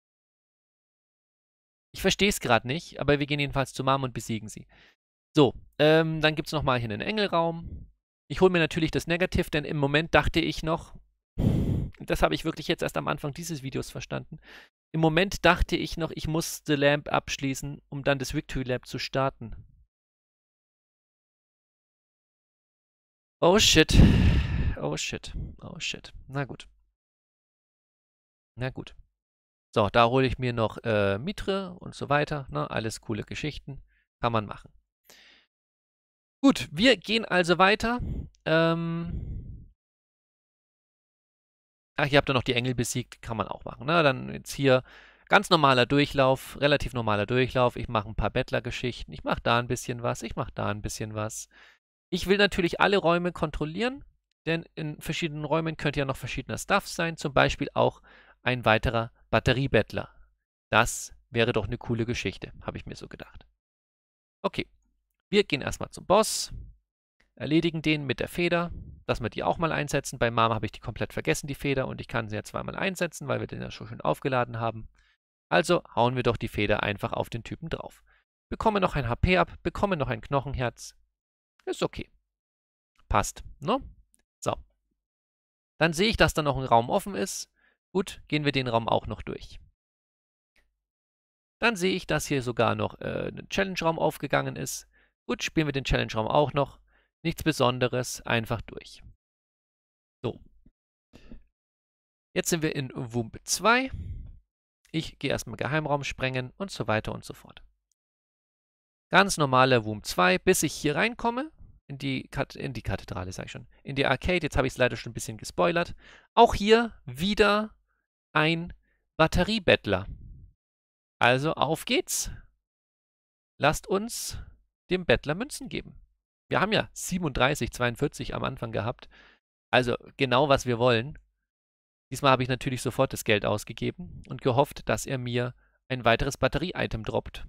Ich verstehe es gerade nicht, aber wir gehen jedenfalls zu Mom und besiegen sie. So, dann gibt es nochmal hier einen Engelraum. Ich hole mir natürlich das Negative, denn im Moment dachte ich noch, das habe ich wirklich jetzt erst am Anfang dieses Videos verstanden, im Moment dachte ich noch, ich muss The Lamp abschließen, um dann das Victory Lab zu starten. Oh shit. Oh shit. Oh shit. Na gut. Na gut. So, da hole ich mir noch Mitre und so weiter. Ne? Alles coole Geschichten. Kann man machen. Gut, wir gehen also weiter. Ach, ihr habt ja noch die Engel besiegt. Kann man auch machen. Ne? Dann jetzt hier Ganz normaler Durchlauf, relativ normaler Durchlauf. Ich mache ein paar Bettlergeschichten. Ich mache da ein bisschen was. Ich mache da ein bisschen was. Ich will natürlich alle Räume kontrollieren, denn in verschiedenen Räumen könnte ja noch verschiedener Stuff sein. Zum Beispiel auch ein weiterer Batteriebettler. Das wäre doch eine coole Geschichte, habe ich mir so gedacht. Okay, wir gehen erstmal zum Boss, erledigen den mit der Feder, dass wir die auch mal einsetzen. Bei Mama habe ich die komplett vergessen, die Feder, und ich kann sie ja zweimal einsetzen, weil wir den ja schon schön aufgeladen haben. Also hauen wir doch die Feder einfach auf den Typen drauf. Bekommen noch ein HP ab, bekommen noch ein Knochenherz. Ist okay. Passt, ne? So. Dann sehe ich, dass da noch ein Raum offen ist. Gut, gehen wir den Raum auch noch durch. Dann sehe ich, dass hier sogar noch ein Challenge-Raum aufgegangen ist. Gut, spielen wir den Challenge-Raum auch noch. Nichts Besonderes, einfach durch. So. Jetzt sind wir in Wump 2. Ich gehe erstmal Geheimraum sprengen und so weiter und so fort. Ganz normaler Wump 2, bis ich hier reinkomme. In die Kathedrale, sage ich schon. In die Arcade, jetzt habe ich es leider schon ein bisschen gespoilert. Auch hier wieder ein Batteriebettler. Also auf geht's. Lasst uns dem Bettler Münzen geben. Wir haben ja 37, 42 am Anfang gehabt. Also genau, was wir wollen. Diesmal habe ich natürlich sofort das Geld ausgegeben und gehofft, dass er mir ein weiteres Batterie-Item droppt.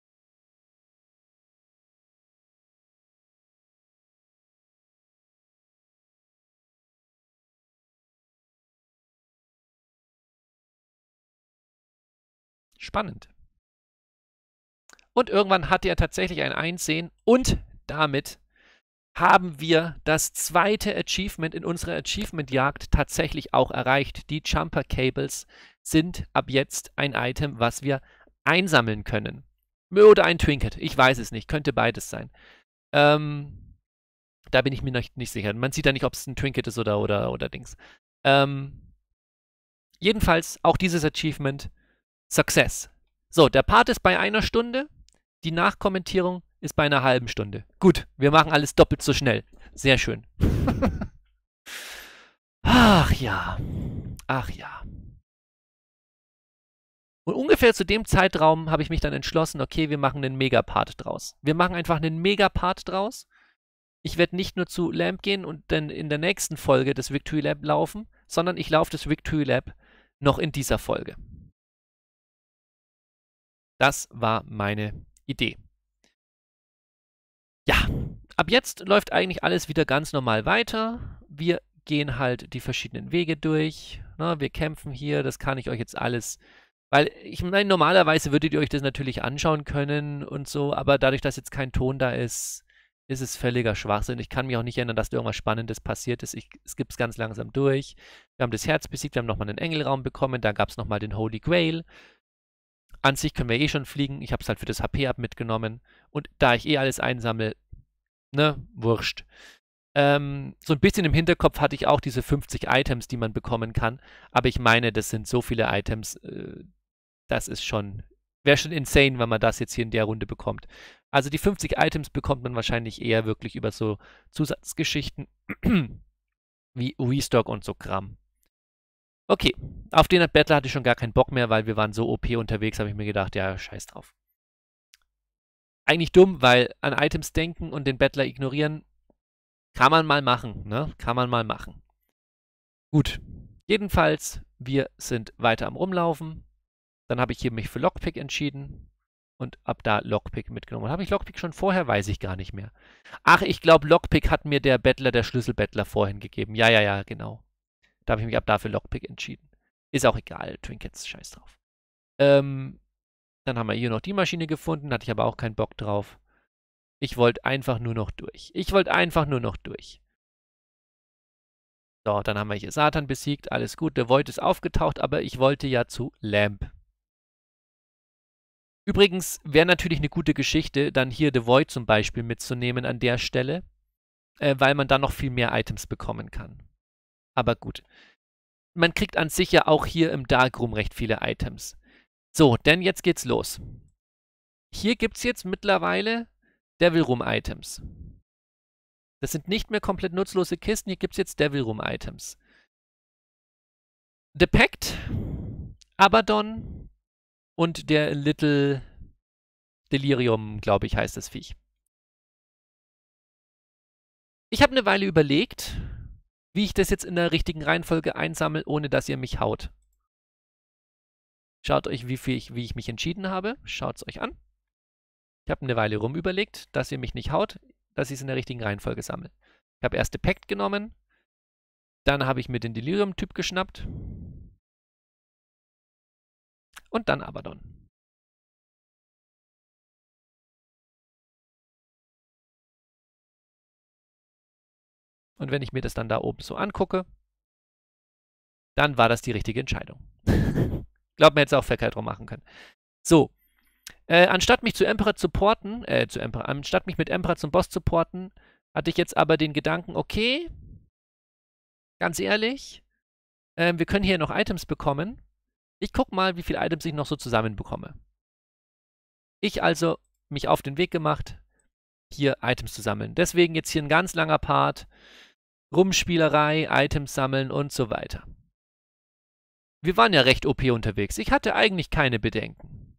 Spannend. Und irgendwann hatte er tatsächlich ein Einsehen und damit haben wir das zweite Achievement in unserer Achievement-Jagd tatsächlich auch erreicht. Die Jumper Cables sind ab jetzt ein Item, was wir einsammeln können. Oder ein Trinket, ich weiß es nicht, könnte beides sein. Da bin ich mir nicht sicher. Man sieht ja nicht, ob es ein Trinket ist oder Dings. Jedenfalls auch dieses Achievement Success. So, der Part ist bei 1 Stunde. Die Nachkommentierung ist bei einer halben Stunde. Gut, wir machen alles doppelt so schnell. Sehr schön. Ach ja. Ach ja. Und ungefähr zu dem Zeitraum habe ich mich dann entschlossen, okay, wir machen einen Megapart draus. Wir machen einfach einen Megapart draus. Ich werde nicht nur zu Lamp gehen und dann in der nächsten Folge das Victory Lab laufen, sondern ich laufe das Victory Lab noch in dieser Folge. Das war meine Idee. Ja, ab jetzt läuft eigentlich alles wieder ganz normal weiter. Wir gehen halt die verschiedenen Wege durch. Na, wir kämpfen hier, das kann ich euch jetzt alles... Weil, ich meine, normalerweise würdet ihr euch das natürlich anschauen können und so, aber dadurch, dass jetzt kein Ton da ist, ist es völliger Schwachsinn. Ich kann mich auch nicht erinnern, dass da irgendwas Spannendes passiert ist. Es gibt es ganz langsam durch. Wir haben das Herz besiegt, wir haben nochmal einen Engelraum bekommen, da gab es nochmal den Holy Grail. An sich können wir eh schon fliegen. Ich habe es halt für das HP-Up mitgenommen. Und da ich eh alles einsammle, ne, wurscht. So ein bisschen im Hinterkopf hatte ich auch diese 50 Items, die man bekommen kann. Aber ich meine, das sind so viele Items, das ist schon, wäre schon insane, wenn man das jetzt hier in der Runde bekommt. Also die 50 Items bekommt man wahrscheinlich eher wirklich über so Zusatzgeschichten wie Restock und so Kram. Okay, auf den Battler hatte ich schon gar keinen Bock mehr, weil wir waren so OP unterwegs, habe ich mir gedacht, ja, scheiß drauf. Eigentlich dumm, weil an Items denken und den Battler ignorieren, kann man mal machen, ne? Kann man mal machen. Gut, jedenfalls, wir sind weiter am Rumlaufen. Dann habe ich hier mich für Lockpick entschieden und ab da Lockpick mitgenommen. Habe ich Lockpick schon vorher? Weiß ich gar nicht mehr. Ach, ich glaube, Lockpick hat mir der Bettler, der Schlüsselbettler vorhin gegeben. Ja, genau. Da habe ich mich ab da für Lockpick entschieden. Ist auch egal, Trinkets, scheiß drauf. Dann haben wir hier noch die Maschine gefunden, hatte ich aber auch keinen Bock drauf. Ich wollte einfach nur noch durch. So, dann haben wir hier Satan besiegt, alles gut. Der Void ist aufgetaucht, aber ich wollte ja zu Lamp. Übrigens wäre natürlich eine gute Geschichte, dann hier The Void zum Beispiel mitzunehmen an der Stelle, weil man dann noch viel mehr Items bekommen kann. Aber gut. Man kriegt an sich ja auch hier im Darkroom recht viele Items. So, denn jetzt geht's los. Hier gibt es jetzt mittlerweile Devil Room Items. Das sind nicht mehr komplett nutzlose Kisten, hier gibt es jetzt Devil Room Items. The Pact, Abaddon, und der Little Delirium, glaube ich, heißt das Viech. Ich habe eine Weile überlegt, wie ich das jetzt in der richtigen Reihenfolge einsammle, ohne dass ihr mich haut. Schaut euch, wie ich mich entschieden habe. Schaut es euch an. Ich habe eine Weile rumüberlegt, dass ihr mich nicht haut, dass ich es in der richtigen Reihenfolge sammle. Ich habe erst Pact genommen, dann habe ich mir den Delirium-Typ geschnappt und dann Abaddon. Und wenn ich mir das dann da oben so angucke, dann war das die richtige Entscheidung. Glaubt mir, jetzt auch verkehrt drum machen können. So, anstatt mich zu Emperor zu porten, anstatt mich mit Emperor zum Boss zu porten, hatte ich jetzt aber den Gedanken, okay, ganz ehrlich, wir können hier noch Items bekommen. Ich guck mal, wie viele Items ich noch so zusammenbekomme. Ich also mich auf den Weg gemacht, hier Items zu sammeln. Deswegen jetzt hier ein ganz langer Part. Rumspielerei, Items sammeln und so weiter. Wir waren ja recht OP unterwegs. Ich hatte eigentlich keine Bedenken.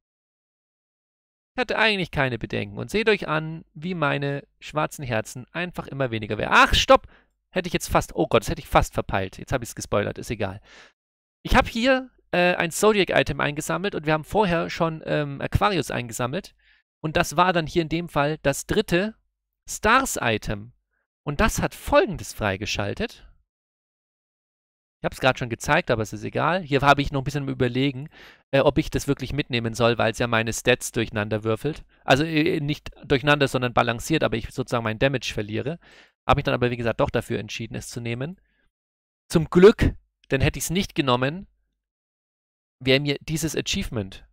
Und seht euch an, wie meine schwarzen Herzen einfach immer weniger werden. Ach, stopp! Hätte ich jetzt fast... Oh Gott, das hätte ich fast verpeilt. Jetzt habe ich es gespoilert, ist egal. Ich habe hier ein Zodiac-Item eingesammelt und wir haben vorher schon Aquarius eingesammelt. Und das war dann hier in dem Fall das dritte Stars-Item. Und das hat Folgendes freigeschaltet. Ich habe es gerade schon gezeigt, aber es ist egal. Hier habe ich noch ein bisschen im Überlegen, ob ich das wirklich mitnehmen soll, weil es ja meine Stats durcheinander würfelt. Also nicht durcheinander, sondern balanciert, aber ich sozusagen meinen Damage verliere. Habe ich dann aber, wie gesagt, doch dafür entschieden, es zu nehmen. Zum Glück, denn hätte ich es nicht genommen, wäre mir dieses Achievement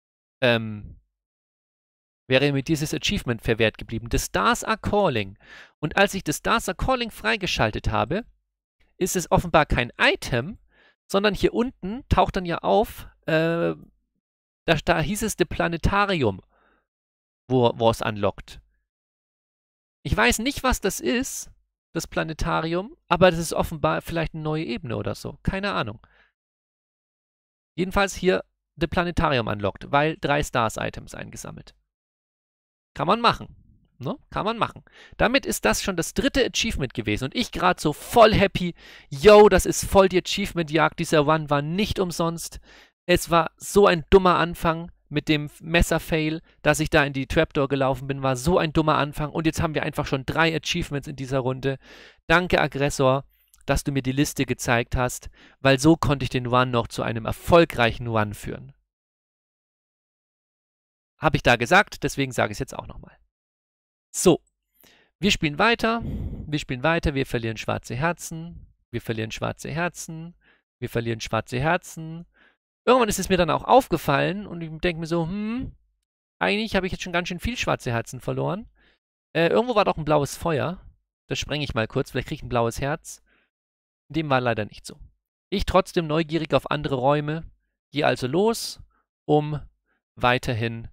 verwehrt geblieben. The Stars are Calling. Und als ich The Stars are Calling freigeschaltet habe, ist es offenbar kein Item, sondern hier unten taucht dann ja auf, da hieß es The Planetarium, wo es unlockt. Ich weiß nicht, was das ist, das Planetarium, aber das ist offenbar vielleicht eine neue Ebene oder so. Keine Ahnung. Jedenfalls hier The Planetarium unlockt, weil 3 Stars-Items eingesammelt. Kann man machen. Ne? Kann man machen. Damit ist das schon das dritte Achievement gewesen. Und ich gerade so voll happy. Yo, das ist voll die Achievement-Jagd. Dieser Run war nicht umsonst. Es war so ein dummer Anfang mit dem Messer-Fail, dass ich da in die Trapdoor gelaufen bin. War so ein dummer Anfang. Und jetzt haben wir einfach schon 3 Achievements in dieser Runde. Danke, Aggressor, dass du mir die Liste gezeigt hast, weil so konnte ich den Run noch zu einem erfolgreichen Run führen. Habe ich da gesagt, deswegen sage ich es jetzt auch nochmal. So, wir spielen weiter, wir verlieren schwarze Herzen, wir verlieren schwarze Herzen, wir verlieren schwarze Herzen. Irgendwann ist es mir dann auch aufgefallen und ich denke mir so, eigentlich habe ich jetzt schon ganz schön viel schwarze Herzen verloren. Irgendwo war doch ein blaues Feuer. Das sprenge ich mal kurz, vielleicht kriege ich ein blaues Herz. Dem war leider nicht so. Ich trotzdem neugierig auf andere Räume, gehe also los, um weiterhin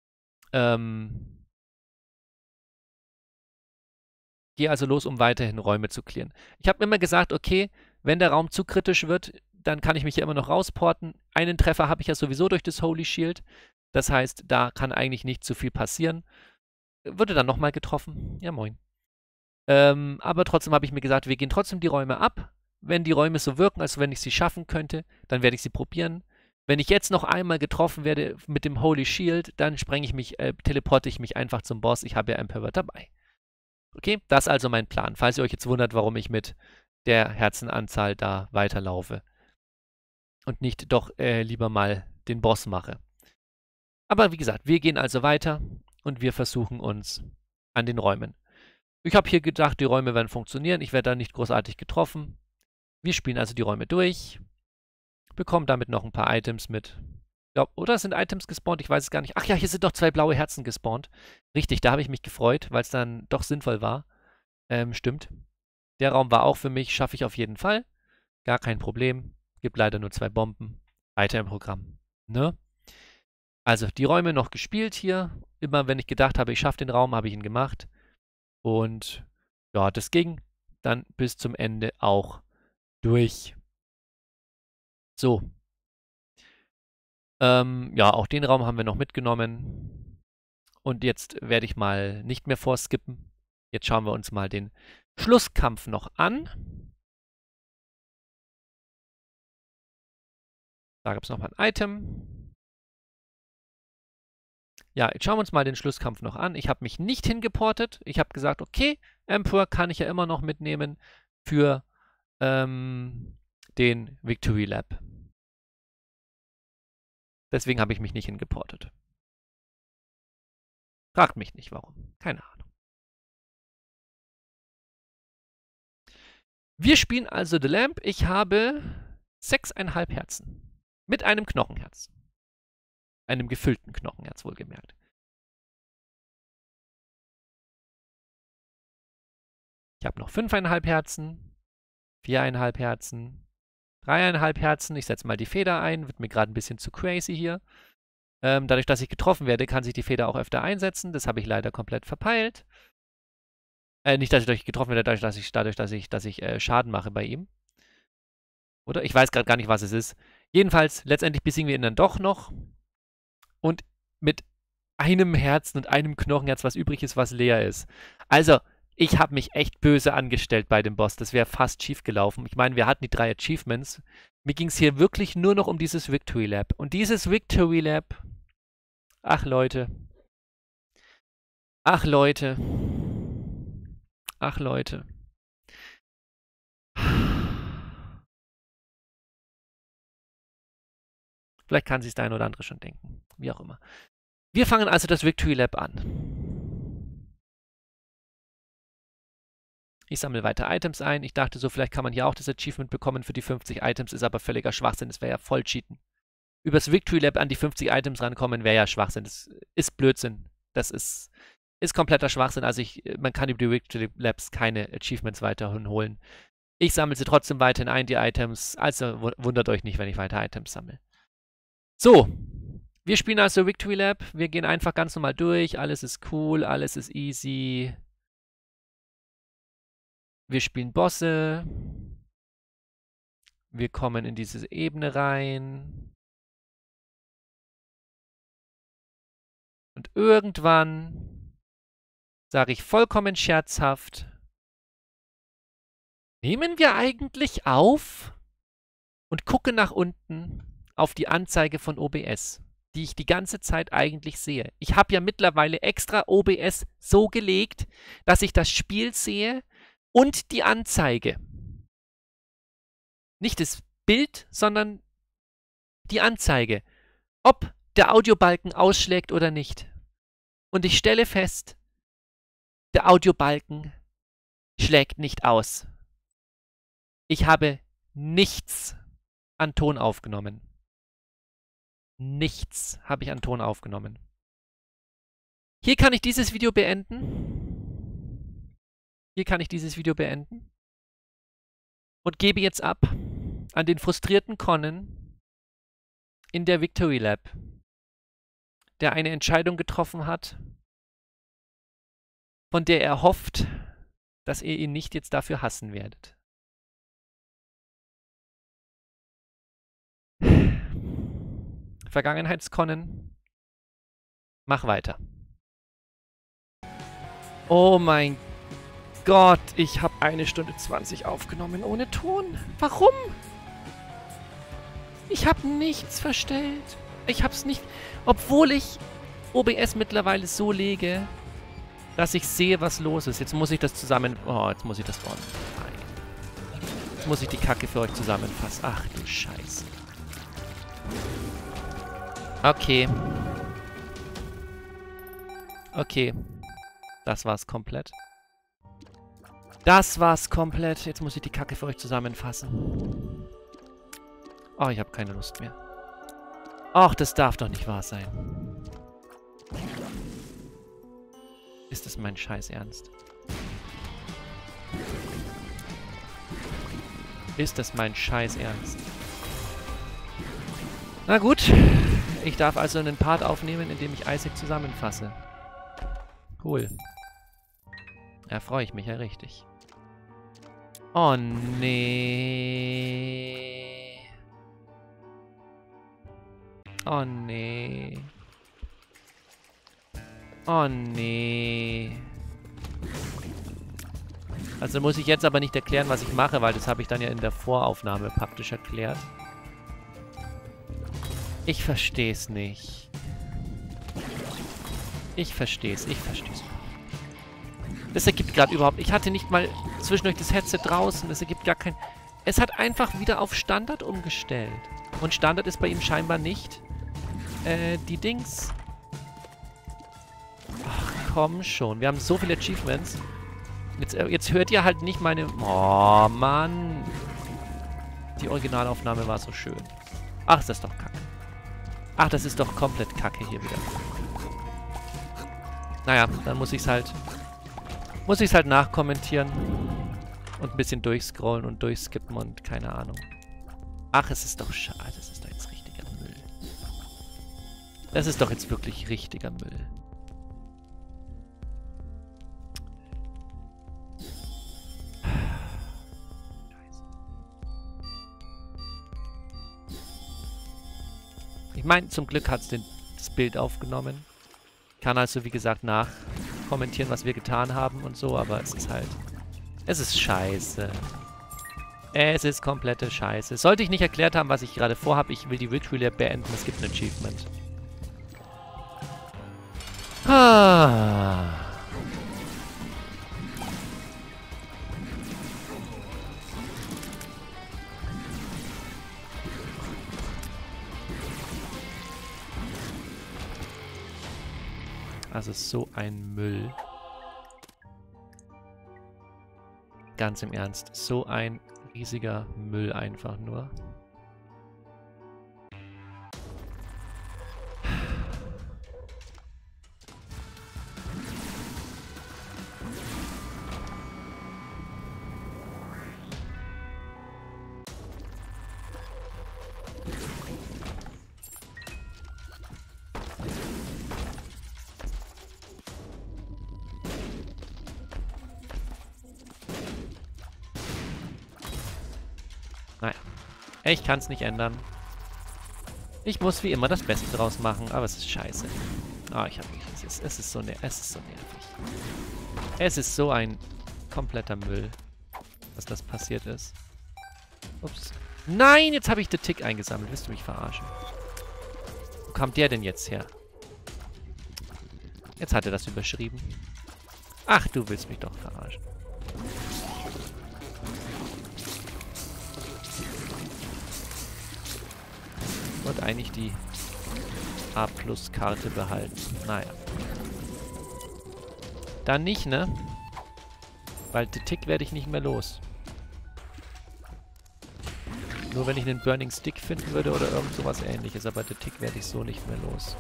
Räume zu clearen. Ich habe immer gesagt, okay, wenn der Raum zu kritisch wird, dann kann ich mich ja immer noch rausporten. Einen Treffer habe ich ja sowieso durch das Holy Shield. Das heißt, da kann eigentlich nicht zu viel passieren. Wurde dann nochmal getroffen. Ja, moin. Aber trotzdem habe ich mir gesagt, wir gehen trotzdem die Räume ab. Wenn die Räume so wirken, als wenn ich sie schaffen könnte, dann werde ich sie probieren. Wenn ich jetzt noch einmal getroffen werde mit dem Holy Shield, dann teleporte ich mich einfach zum Boss. Ich habe ja Emperor dabei. Okay, das ist also mein Plan. Falls ihr euch jetzt wundert, warum ich mit der Herzenanzahl da weiterlaufe und nicht doch lieber mal den Boss mache. Aber wie gesagt, wir gehen also weiter und wir versuchen uns an den Räumen. Ich habe hier gedacht, die Räume werden funktionieren. Ich werde da nicht großartig getroffen. Wir spielen also die Räume durch, bekommen damit noch ein paar Items mit. Oder sind Items gespawnt? Ich weiß es gar nicht. Ach ja, hier sind doch 2 blaue Herzen gespawnt. Richtig, da habe ich mich gefreut, weil es dann doch sinnvoll war. Stimmt. Der Raum war auch für mich, schaffe ich auf jeden Fall. Gar kein Problem. Gibt leider nur 2 Bomben. Weiter im Programm. Ne? Also, die Räume noch gespielt hier. Immer wenn ich gedacht habe, ich schaffe den Raum, habe ich ihn gemacht. Und ja, das ging dann bis zum Ende auch durch. So. Ja, auch den Raum haben wir noch mitgenommen. Und jetzt werde ich mal nicht mehr vorskippen. Jetzt schauen wir uns mal den Schlusskampf noch an. Da gibt es nochmal ein Item. Ja, jetzt schauen wir uns mal den Schlusskampf noch an. Ich habe mich nicht hingeportet. Ich habe gesagt, okay, Emperor kann ich ja immer noch mitnehmen für den Victory Lap. Deswegen habe ich mich nicht hingeportet. Fragt mich nicht, warum. Keine Ahnung. Wir spielen also The Lamp. Ich habe 6,5 Herzen. Mit einem Knochenherz. Einem gefüllten Knochenherz, wohlgemerkt. Ich habe noch 5,5 Herzen. 4,5 Herzen. 3,5 Herzen. Ich setze mal die Feder ein. Wird mir gerade ein bisschen zu crazy hier. Dadurch, dass ich getroffen werde, kann sich die Feder auch öfter einsetzen. Das habe ich leider komplett verpeilt. Nicht, dass ich getroffen werde, dadurch, dass ich Schaden mache bei ihm. Oder? Ich weiß gerade gar nicht, was es ist. Jedenfalls, letztendlich besiegen wir ihn dann doch noch. Und mit einem Herzen und einem Knochenherz, was übrig ist, was leer ist. Also, ich habe mich echt böse angestellt bei dem Boss. Das wäre fast schief gelaufen. Ich meine, wir hatten die 3 Achievements. Mir ging es hier wirklich nur noch um dieses Victory Lap. Und dieses Victory Lap... Ach, Leute. Ach, Leute. Ach, Leute. Vielleicht kann sich der eine oder andere schon denken. Wie auch immer. Wir fangen also das Victory Lap an. Ich sammle weiter Items ein. Ich dachte so, vielleicht kann man hier auch das Achievement bekommen für die 50 Items. Ist aber völliger Schwachsinn. Das wäre ja voll Cheaten. Übers Victory Lap an die 50 Items rankommen, wäre ja Schwachsinn. Das ist Blödsinn. Das ist kompletter Schwachsinn. Also man kann über die Victory Laps keine Achievements weiterhin holen. Ich sammle sie trotzdem weiterhin ein, die Items. Also wundert euch nicht, wenn ich weiter Items sammle. So, wir spielen also Victory Lap. Wir gehen einfach ganz normal durch. Alles ist cool, alles ist easy. Wir spielen Bosse. Wir kommen in diese Ebene rein. Und irgendwann sage ich vollkommen scherzhaft, nehmen wir eigentlich auf? Und gucke nach unten auf die Anzeige von OBS, die ich die ganze Zeit eigentlich sehe. Ich habe ja mittlerweile extra OBS so gelegt, dass ich das Spiel sehe und die Anzeige. Nicht das Bild, sondern die Anzeige. Ob der Audiobalken ausschlägt oder nicht. Und ich stelle fest, der Audiobalken schlägt nicht aus. Ich habe nichts an Ton aufgenommen. Nichts habe ich an Ton aufgenommen. Hier kann ich dieses Video beenden. Hier kann ich dieses Video beenden. Und gebe jetzt ab an den frustrierten Conan in der Victory Lap, der eine Entscheidung getroffen hat, von der er hofft, dass ihr ihn nicht jetzt dafür hassen werdet. Vergangenheits-Conan, mach weiter. Oh mein Gott, ich habe 1 Stunde 20 aufgenommen ohne Ton. Warum? Ich habe nichts verstellt. Ich habe es nicht, obwohl ich OBS mittlerweile so lege, dass ich sehe, was los ist. Jetzt muss ich das zusammen... Oh, jetzt muss ich das... Oh nein. Jetzt muss ich die Kacke für euch zusammenfassen. Ach du Scheiße. Okay. Okay. Das war's komplett. Das war's komplett. Jetzt muss ich die Kacke für euch zusammenfassen. Oh, ich habe keine Lust mehr. Ach, das darf doch nicht wahr sein. Ist das mein Scheiß Ernst? Ist das mein Scheiß Ernst? Na gut. Ich darf also einen Part aufnehmen, in dem ich Isaac zusammenfasse. Cool. Da freue ich mich ja richtig. Oh nee. Oh nee. Oh nee. Also muss ich jetzt aber nicht erklären, was ich mache, weil das habe ich dann ja in der Voraufnahme praktisch erklärt. Ich verstehe es nicht. Ich verstehe es. Das ergibt gerade überhaupt... Ich hatte nicht mal zwischendurch das Headset draußen. Das ergibt gar kein... Es hat einfach wieder auf Standard umgestellt. Und Standard ist bei ihm scheinbar nicht die Dings. Ach, komm schon. Wir haben so viele Achievements. Jetzt hört ihr halt nicht meine... Oh, Mann. Die Originalaufnahme war so schön. Ach, ist das doch kacke. Ach, das ist doch komplett kacke hier wieder. Naja, dann muss ich es halt nachkommentieren. Und ein bisschen durchscrollen und durchskippen und keine Ahnung. Ach, es ist doch schade. Das ist doch jetzt richtiger Müll. Das ist doch jetzt wirklich richtiger Müll. Ich meine, zum Glück hat es das Bild aufgenommen. Kann also, wie gesagt, nachkommentieren, was wir getan haben und so, aber es ist halt... Es ist scheiße. Es ist komplette Scheiße. Sollte ich nicht erklärt haben, was ich gerade vorhabe, ich will die Victory Lab beenden, es gibt ein Achievement. Ah. Also so ein Müll. Ganz im Ernst. So ein riesiger Müll einfach nur. Naja. Ich kann es nicht ändern. Ich muss wie immer das Beste draus machen, aber es ist scheiße. Ah, es ist so nervig. Es ist so ein kompletter Müll, dass das passiert ist. Ups. Nein, jetzt habe ich den Tick eingesammelt. Willst du mich verarschen? Wo kommt der denn jetzt her? Jetzt hat er das überschrieben. Ach, du willst mich doch verarschen. Und eigentlich die A-Plus-Karte behalten. Naja. Dann nicht, ne? Weil den Tick werde ich nicht mehr los. Nur wenn ich einen Burning Stick finden würde oder irgend sowas ähnliches. Aber den Tick werde ich so nicht mehr los.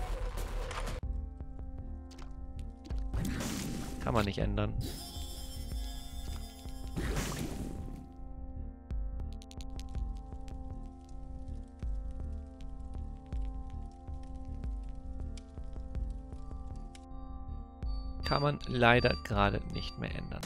Kann man nicht ändern. Kann man leider gerade nicht mehr ändern.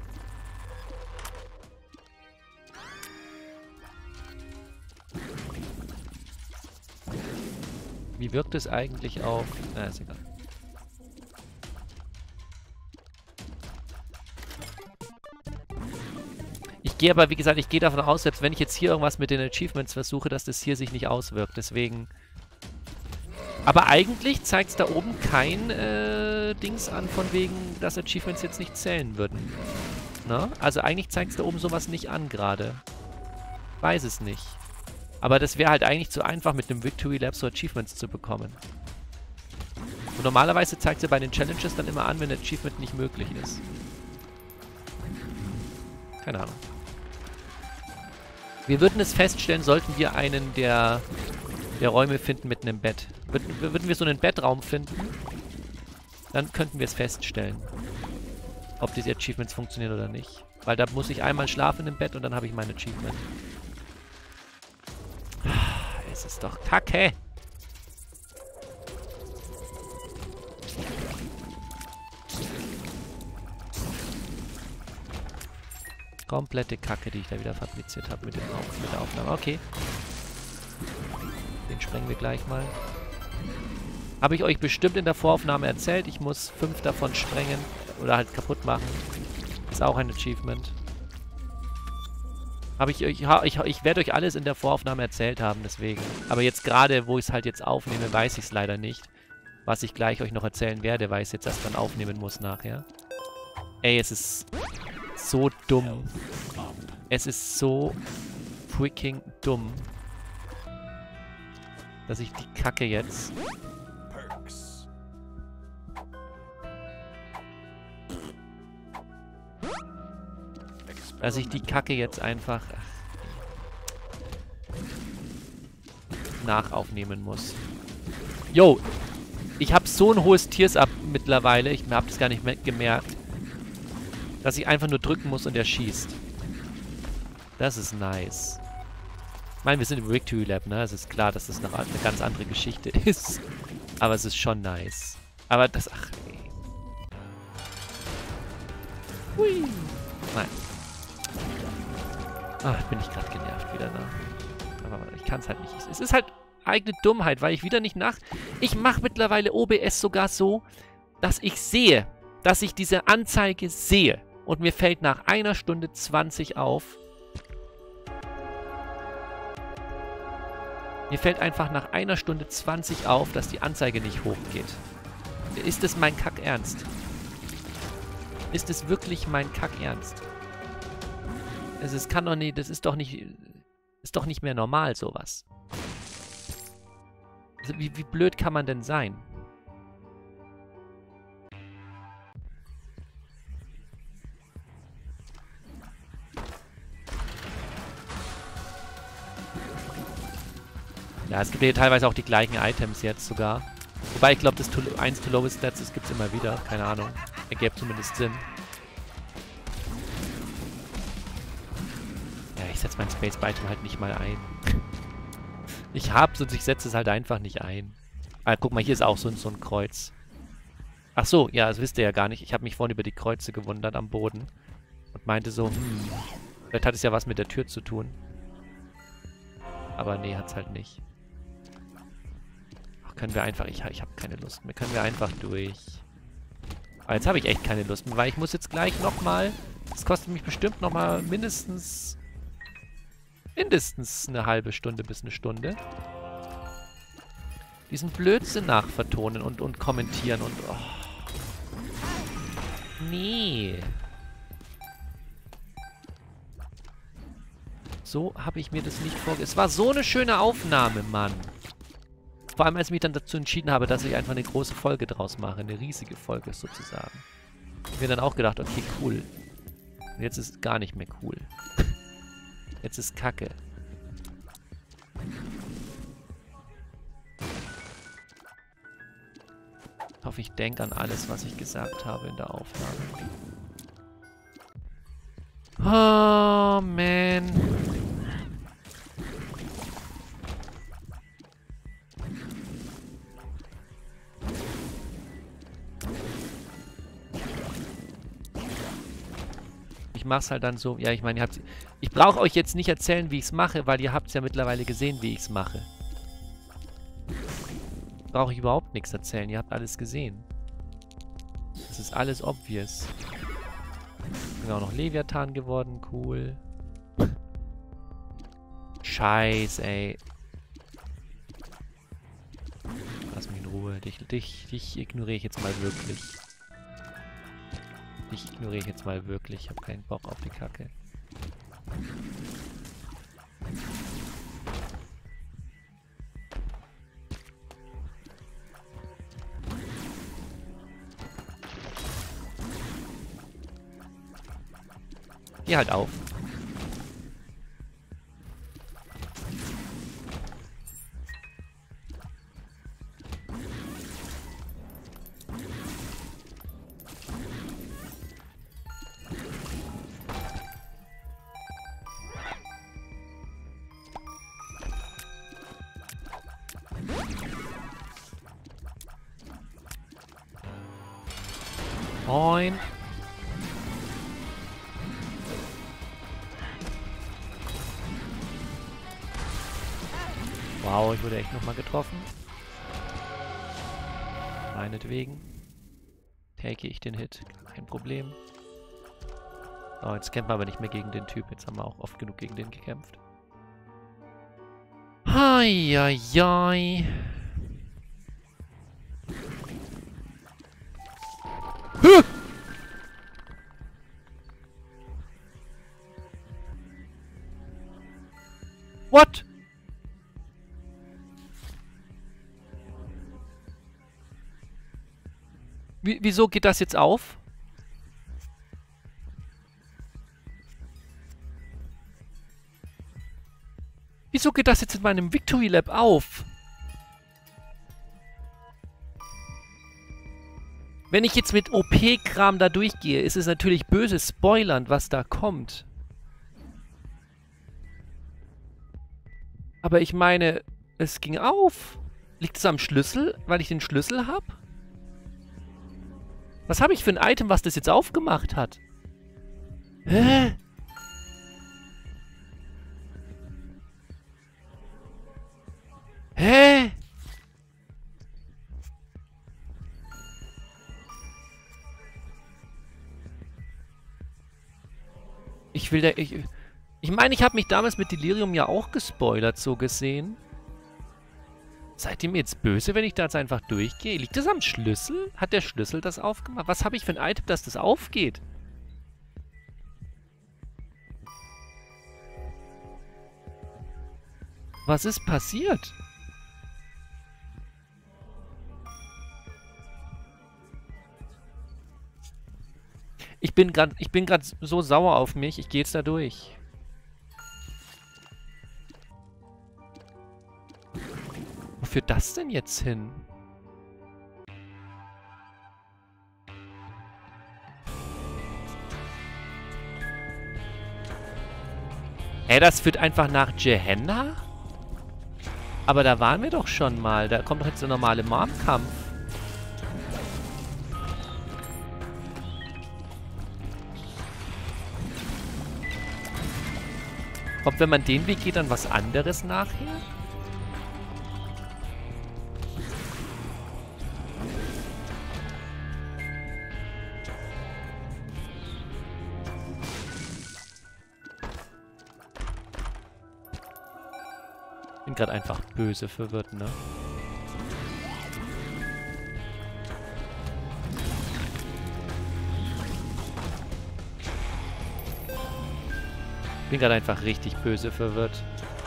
Wie wirkt es eigentlich auf... Na, ist egal. Ich gehe aber, wie gesagt, ich gehe davon aus, selbst wenn ich jetzt hier irgendwas mit den Achievements versuche, dass das hier sich nicht auswirkt. Deswegen... Aber eigentlich zeigt es da oben kein Dings an, von wegen, dass Achievements jetzt nicht zählen würden. Na? Also eigentlich zeigt es da oben sowas nicht an gerade. Weiß es nicht. Aber das wäre halt eigentlich zu einfach, mit dem Victory Lab so Achievements zu bekommen. Und normalerweise zeigt es ja bei den Challenges dann immer an, wenn ein Achievement nicht möglich ist. Keine Ahnung. Wir würden es feststellen, sollten wir einen der Räume finden mit einem Bett. Würden wir so einen Bettraum finden, dann könnten wir es feststellen, ob diese Achievements funktionieren oder nicht. Weil da muss ich einmal schlafen im Bett und dann habe ich mein Achievement. Es ist doch Kacke. Komplette Kacke, die ich da wieder fabriziert habe mit der Aufnahme. Okay. Den sprengen wir gleich mal. Habe ich euch bestimmt in der Voraufnahme erzählt. Ich muss 5 davon sprengen oder halt kaputt machen. Ist auch ein Achievement. Habe ich euch... Ich werde euch alles in der Voraufnahme erzählt haben, deswegen. Aber jetzt gerade, wo ich es halt jetzt aufnehme, weiß ich es leider nicht. Was ich gleich euch noch erzählen werde, weil ich es jetzt erst dann aufnehmen muss nachher. Ey, es ist so dumm. Es ist so freaking dumm, dass ich die Kacke jetzt... Dass ich die Kacke jetzt einfach nachaufnehmen muss. Yo, ich habe so ein hohes Tiers-Up mittlerweile, ich habe das gar nicht mehr gemerkt, dass ich einfach nur drücken muss und er schießt. Das ist nice. Ich meine, wir sind im Victory Lab, ne? Es ist klar, dass das noch eine ganz andere Geschichte ist. Aber es ist schon nice. Aber das... Ach, nee. Hui. Nein. Ach, bin ich gerade genervt wieder, ne? Aber ich kann es halt nicht. Es ist halt eigene Dummheit, weil ich wieder nicht nach... Ich mache mittlerweile OBS sogar so, dass ich sehe, dass ich diese Anzeige sehe. Und mir fällt nach 1 Stunde 20 auf... Mir fällt einfach nach 1 Stunde 20 auf, dass die Anzeige nicht hochgeht. Ist es mein Kackernst? Ist es wirklich mein Kackernst? Es kann doch nicht, das ist doch nicht mehr normal, sowas. Also wie blöd kann man denn sein? Ja, es gibt hier teilweise auch die gleichen Items jetzt sogar. Wobei ich glaube, das 1 to lowest stats, das gibt es immer wieder. Keine Ahnung. Ergibt zumindest Sinn. Ja, ich setze mein Space Item halt nicht mal ein. Ich hab's und ich setze es halt einfach nicht ein. Ah, guck mal, hier ist auch so ein Kreuz. Ach so, ja, das wisst ihr ja gar nicht. Ich habe mich vorhin über die Kreuze gewundert am Boden. Und meinte so, vielleicht hat es ja was mit der Tür zu tun. Aber nee, hat's halt nicht. Ach, können wir einfach... Ich habe keine Lust mehr. Können wir einfach durch. Aber jetzt habe ich echt keine Lust mehr, weil ich muss jetzt gleich nochmal... Das kostet mich bestimmt nochmal mindestens eine halbe Stunde bis eine Stunde. Diesen Blödsinn nachvertonen und kommentieren und... Oh. Nee. So habe ich mir das nicht vorgestellt. Es war so eine schöne Aufnahme, Mann. Vor allem, als ich mich dann dazu entschieden habe, dass ich einfach eine große Folge draus mache. Eine riesige Folge sozusagen. Ich habe mir dann auch gedacht, okay, cool. Und jetzt ist es gar nicht mehr cool. Jetzt ist Kacke. Ich hoffe, ich denke an alles, was ich gesagt habe in der Aufnahme. Oh, man. Ich mach's halt dann so. Ja, ich meine, ich brauche euch jetzt nicht erzählen, wie ich es mache, weil ihr habt es ja mittlerweile gesehen, wie ich es mache. Brauche ich überhaupt nichts erzählen. Ihr habt alles gesehen. Das ist alles obvious. Bin auch noch Leviathan geworden. Cool. Scheiße, ey. Lass mich in Ruhe. Dich ignoriere ich jetzt mal wirklich. Dich ignoriere ich jetzt mal wirklich. Ich habe keinen Bock auf die Kacke. Geh halt auf. Moin. Wow, ich wurde echt nochmal getroffen. Meinetwegen. Take ich den Hit. Kein Problem. So, jetzt kämpfen wir aber nicht mehr gegen den Typ. Jetzt haben wir auch oft genug gegen den gekämpft. Heieiei. What? Wieso geht das jetzt auf? Wieso geht das jetzt in meinem Victory Lab auf? Wenn ich jetzt mit OP-Kram da durchgehe, ist es natürlich böse spoilernd, was da kommt. Aber ich meine, es ging auf. Liegt es am Schlüssel, weil ich den Schlüssel habe? Was habe ich für ein Item, was das jetzt aufgemacht hat? Hä? Hä? Ich will da... Ich meine, ich habe mich damals mit Delirium ja auch gespoilert, so gesehen. Seid ihr mir jetzt böse, wenn ich da jetzt einfach durchgehe? Liegt das am Schlüssel? Hat der Schlüssel das aufgemacht? Was habe ich für ein Item, dass das aufgeht? Was ist passiert? Ich bin grad so sauer auf mich. Ich gehe jetzt da durch. Wo führt das denn jetzt hin? Das führt einfach nach Gehenna? Aber da waren wir doch schon mal. Da kommt doch jetzt der normale Mom-Kampf. Kommt, wenn man den Weg geht, dann was anderes nachher? Bin gerade einfach böse verwirrt, ne? Bin gerade einfach richtig böse verwirrt.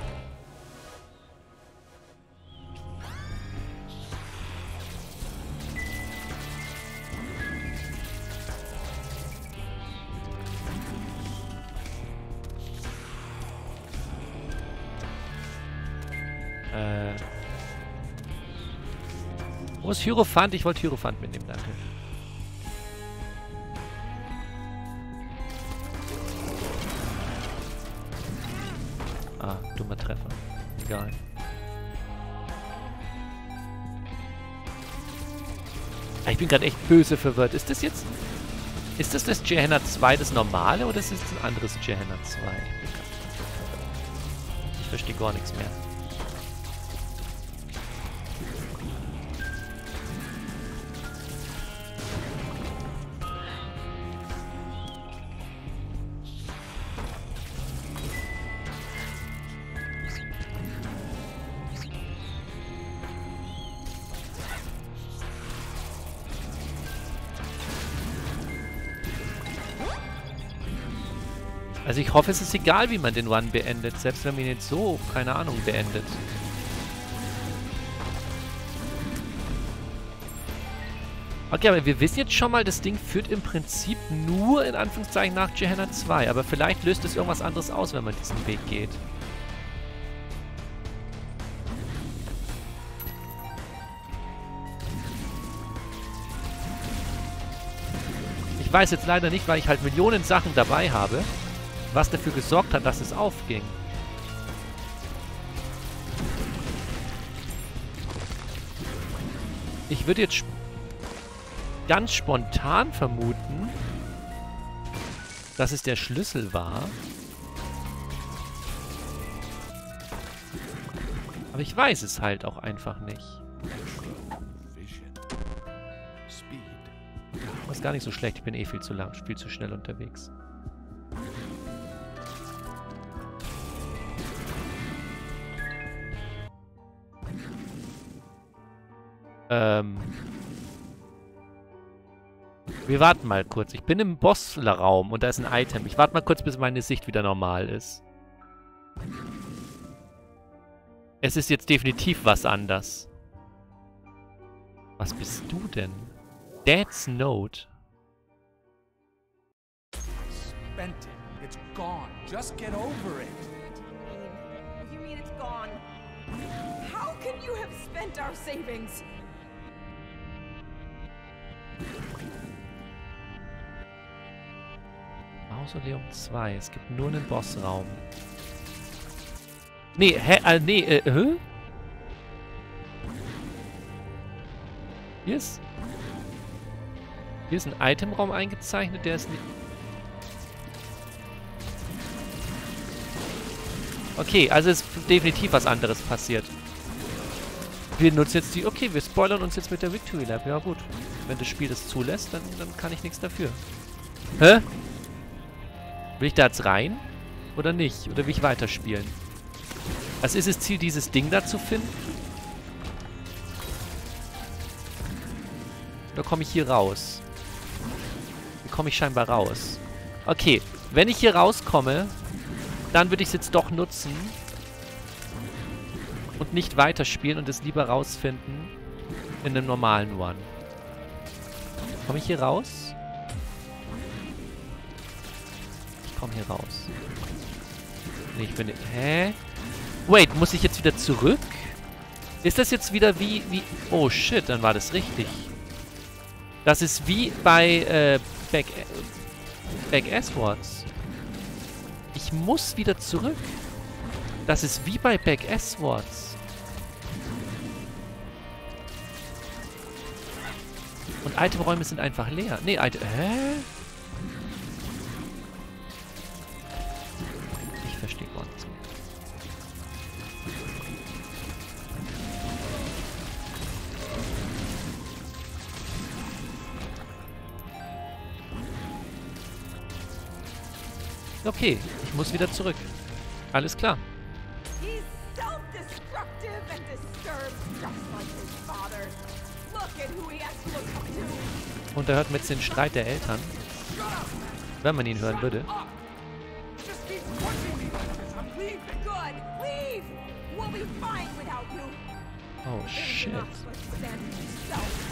Wo ist Hierophant? Ich wollte Hierophant mitnehmen, danke. Ah, dummer Treffer. Egal. Ich bin gerade echt böse verwirrt. Ist das jetzt... Ist das Gehenna 2 das normale oder ist das ein anderes Gehenna 2? Ich verstehe gar nichts mehr. Also ich hoffe, es ist egal, wie man den Run beendet, selbst wenn man ihn jetzt so, keine Ahnung, beendet. Okay, aber wir wissen jetzt schon mal, das Ding führt im Prinzip nur in Anführungszeichen nach Gehenna 2, aber vielleicht löst es irgendwas anderes aus, wenn man diesen Weg geht. Ich weiß jetzt leider nicht, weil ich halt Millionen Sachen dabei habe, was dafür gesorgt hat, dass es aufging. Ich würde jetzt ganz spontan vermuten, dass es der Schlüssel war. Aber ich weiß es halt auch einfach nicht. ist gar nicht so schlecht. Ich bin eh viel zu schnell unterwegs. Wir warten mal kurz. Ich bin im Bossraum und da ist ein Item. Ich warte mal kurz, bis meine Sicht wieder normal ist. Es ist jetzt definitiv was anders. Was bist du denn? Dad's Note. Spent it. It's gone. Just get over it. What do you mean it's gone? How can you have spent our savings? Mausoleum 2. Es gibt nur einen Bossraum. Nee, hä? Hier ist ein Itemraum eingezeichnet, der ist nicht... Okay, also ist definitiv was anderes passiert. Wir nutzen jetzt die... Okay, wir spoilern uns jetzt mit der Victory Lab. Ja gut. Wenn das Spiel das zulässt, dann kann ich nichts dafür. Hä? Will ich da jetzt rein? Oder nicht? Oder will ich weiterspielen? Also ist das Ziel, dieses Ding da zu finden? Oder komme ich hier raus? Hier komme ich scheinbar raus. Okay, wenn ich hier rauskomme, dann würde ich es jetzt doch nutzen. Und nicht weiterspielen und es lieber rausfinden in einem normalen One. Komme ich hier raus? Ich komme hier raus. Nee, ich bin... Hä? Wait, muss ich jetzt wieder zurück? Ist das jetzt wieder wie... Oh shit, dann war das richtig. Das ist wie bei Back S-Words. Ich muss wieder zurück. Das ist wie bei Back S-Words. Und Itemräume sind einfach leer. Nee, Hä? Ich verstehe gar nichts mehr. Okay, ich muss wieder zurück. Alles klar. He's self-destructive and disturbed just like his father. Look at who he has to look up to. Und da hört man jetzt den Streit der Eltern. Wenn man ihn hören würde. Just keep pushing me like this. I'm leaving. Good, leave. We'll be fine without you. Oh shit. Enough with Sam himself.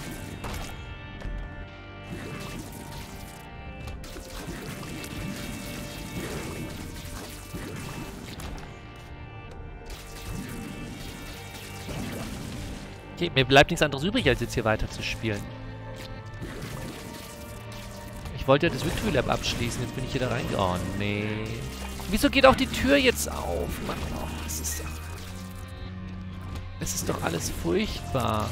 Okay, mir bleibt nichts anderes übrig, als jetzt hier weiter zu spielen. Ich wollte ja das Victory Lab abschließen, jetzt bin ich hier da rein. Oh, nee. Wieso geht auch die Tür jetzt auf? Mann, oh, es ist doch alles furchtbar.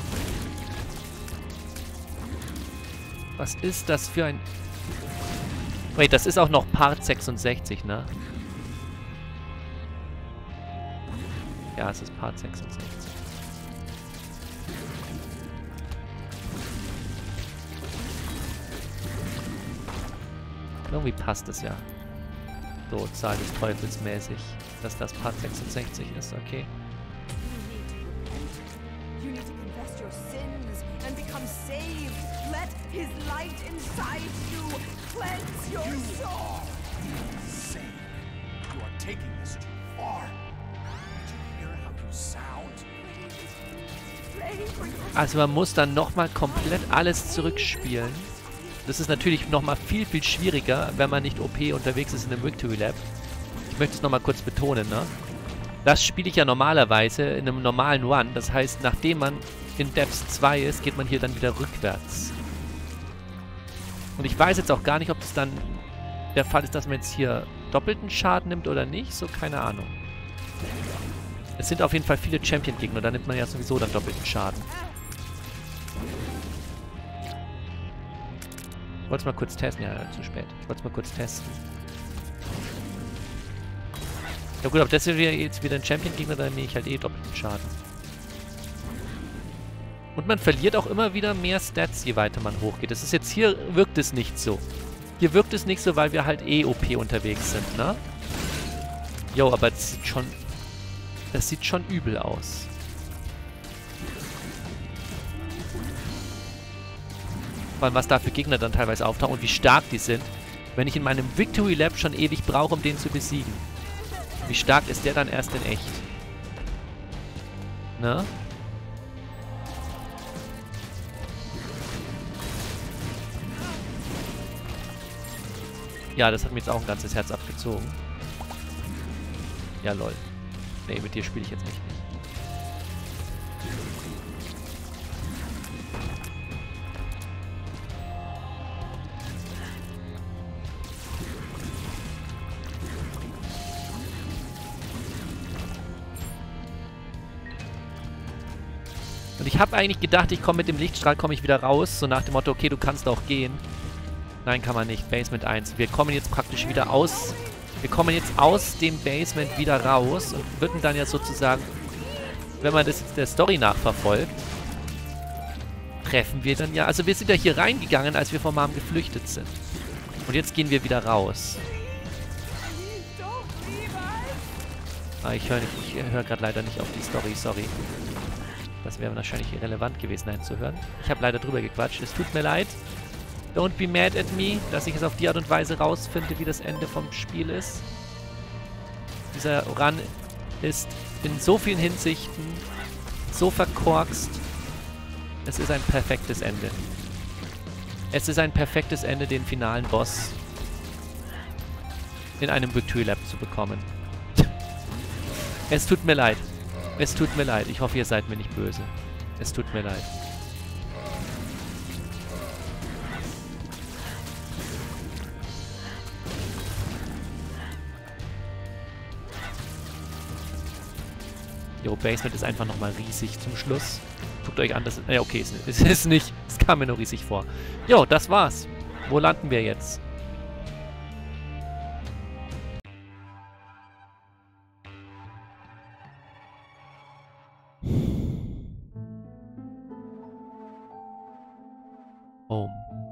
Was ist das für ein... Wait, das ist auch noch Part 66, ne? Ja, es ist Part 66. Irgendwie passt es ja. So, Zahl des Teufels mäßig, dass das Part 66 ist, okay. You need to confess your sins and become saved. Let his light inside you cleanse your soul. Insane. You are taking this too far. Did you hear how you sound? Pray for your Also man muss dann nochmal komplett alles zurückspielen. Das ist natürlich nochmal viel, viel schwieriger, wenn man nicht OP unterwegs ist in einem Victory Lab. Ich möchte es nochmal kurz betonen, ne? Das spiele ich ja normalerweise in einem normalen One. Das heißt, nachdem man in Depths 2 ist, geht man hier dann wieder rückwärts. Und ich weiß jetzt auch gar nicht, ob das dann der Fall ist, dass man jetzt hier doppelten Schaden nimmt oder nicht. So, keine Ahnung. Es sind auf jeden Fall viele Champion-Gegner. Da nimmt man ja sowieso dann doppelten Schaden. Ich wollte es mal kurz testen. Ja, zu spät. Ich wollte es mal kurz testen. Ja gut, aber das ist jetzt wieder ein Champion-Gegner, dann nehme ich halt eh doppelten Schaden. Und man verliert auch immer wieder mehr Stats, je weiter man hochgeht. Das ist jetzt hier, wirkt es nicht so. Hier wirkt es nicht so, weil wir halt OP unterwegs sind, ne? Jo, aber das sieht schon übel aus. Vor allem, was da für Gegner dann teilweise auftauchen und wie stark die sind. Wenn ich in meinem Victory Lab schon ewig brauche, um den zu besiegen. Wie stark ist der dann erst in echt? Ne? Ja, das hat mir jetzt auch ein ganzes Herz abgezogen. Ja, lol. Nee, mit dir spiele ich jetzt nicht. Und ich habe eigentlich gedacht, ich komme mit dem Lichtstrahl, komme ich wieder raus. So nach dem Motto, okay, du kannst auch gehen. Nein, kann man nicht. Basement 1. Wir kommen jetzt praktisch wieder aus... Wir kommen jetzt aus dem Basement wieder raus und würden dann ja sozusagen, wenn man das jetzt der Story nachverfolgt, treffen wir dann ja... Also wir sind ja hier reingegangen, als wir vom Mom geflüchtet sind. Und jetzt gehen wir wieder raus. Ah, ich höre gerade leider nicht auf die Story, sorry. Das wäre wahrscheinlich irrelevant gewesen, einzuhören. Ich habe leider drüber gequatscht. Es tut mir leid. Don't be mad at me, dass ich es auf die Art und Weise rausfinde, wie das Ende vom Spiel ist. Dieser Run ist in so vielen Hinsichten so verkorkst. Es ist ein perfektes Ende. Es ist ein perfektes Ende, den finalen Boss in einem Victory Lab zu bekommen. Es tut mir leid. Es tut mir leid. Ich hoffe, ihr seid mir nicht böse. Es tut mir leid. Jo, Basement ist einfach nochmal riesig zum Schluss. Guckt euch an, das... Ja, okay, es ist nicht. Es kam mir nur riesig vor. Jo, das war's. Wo landen wir jetzt? Home.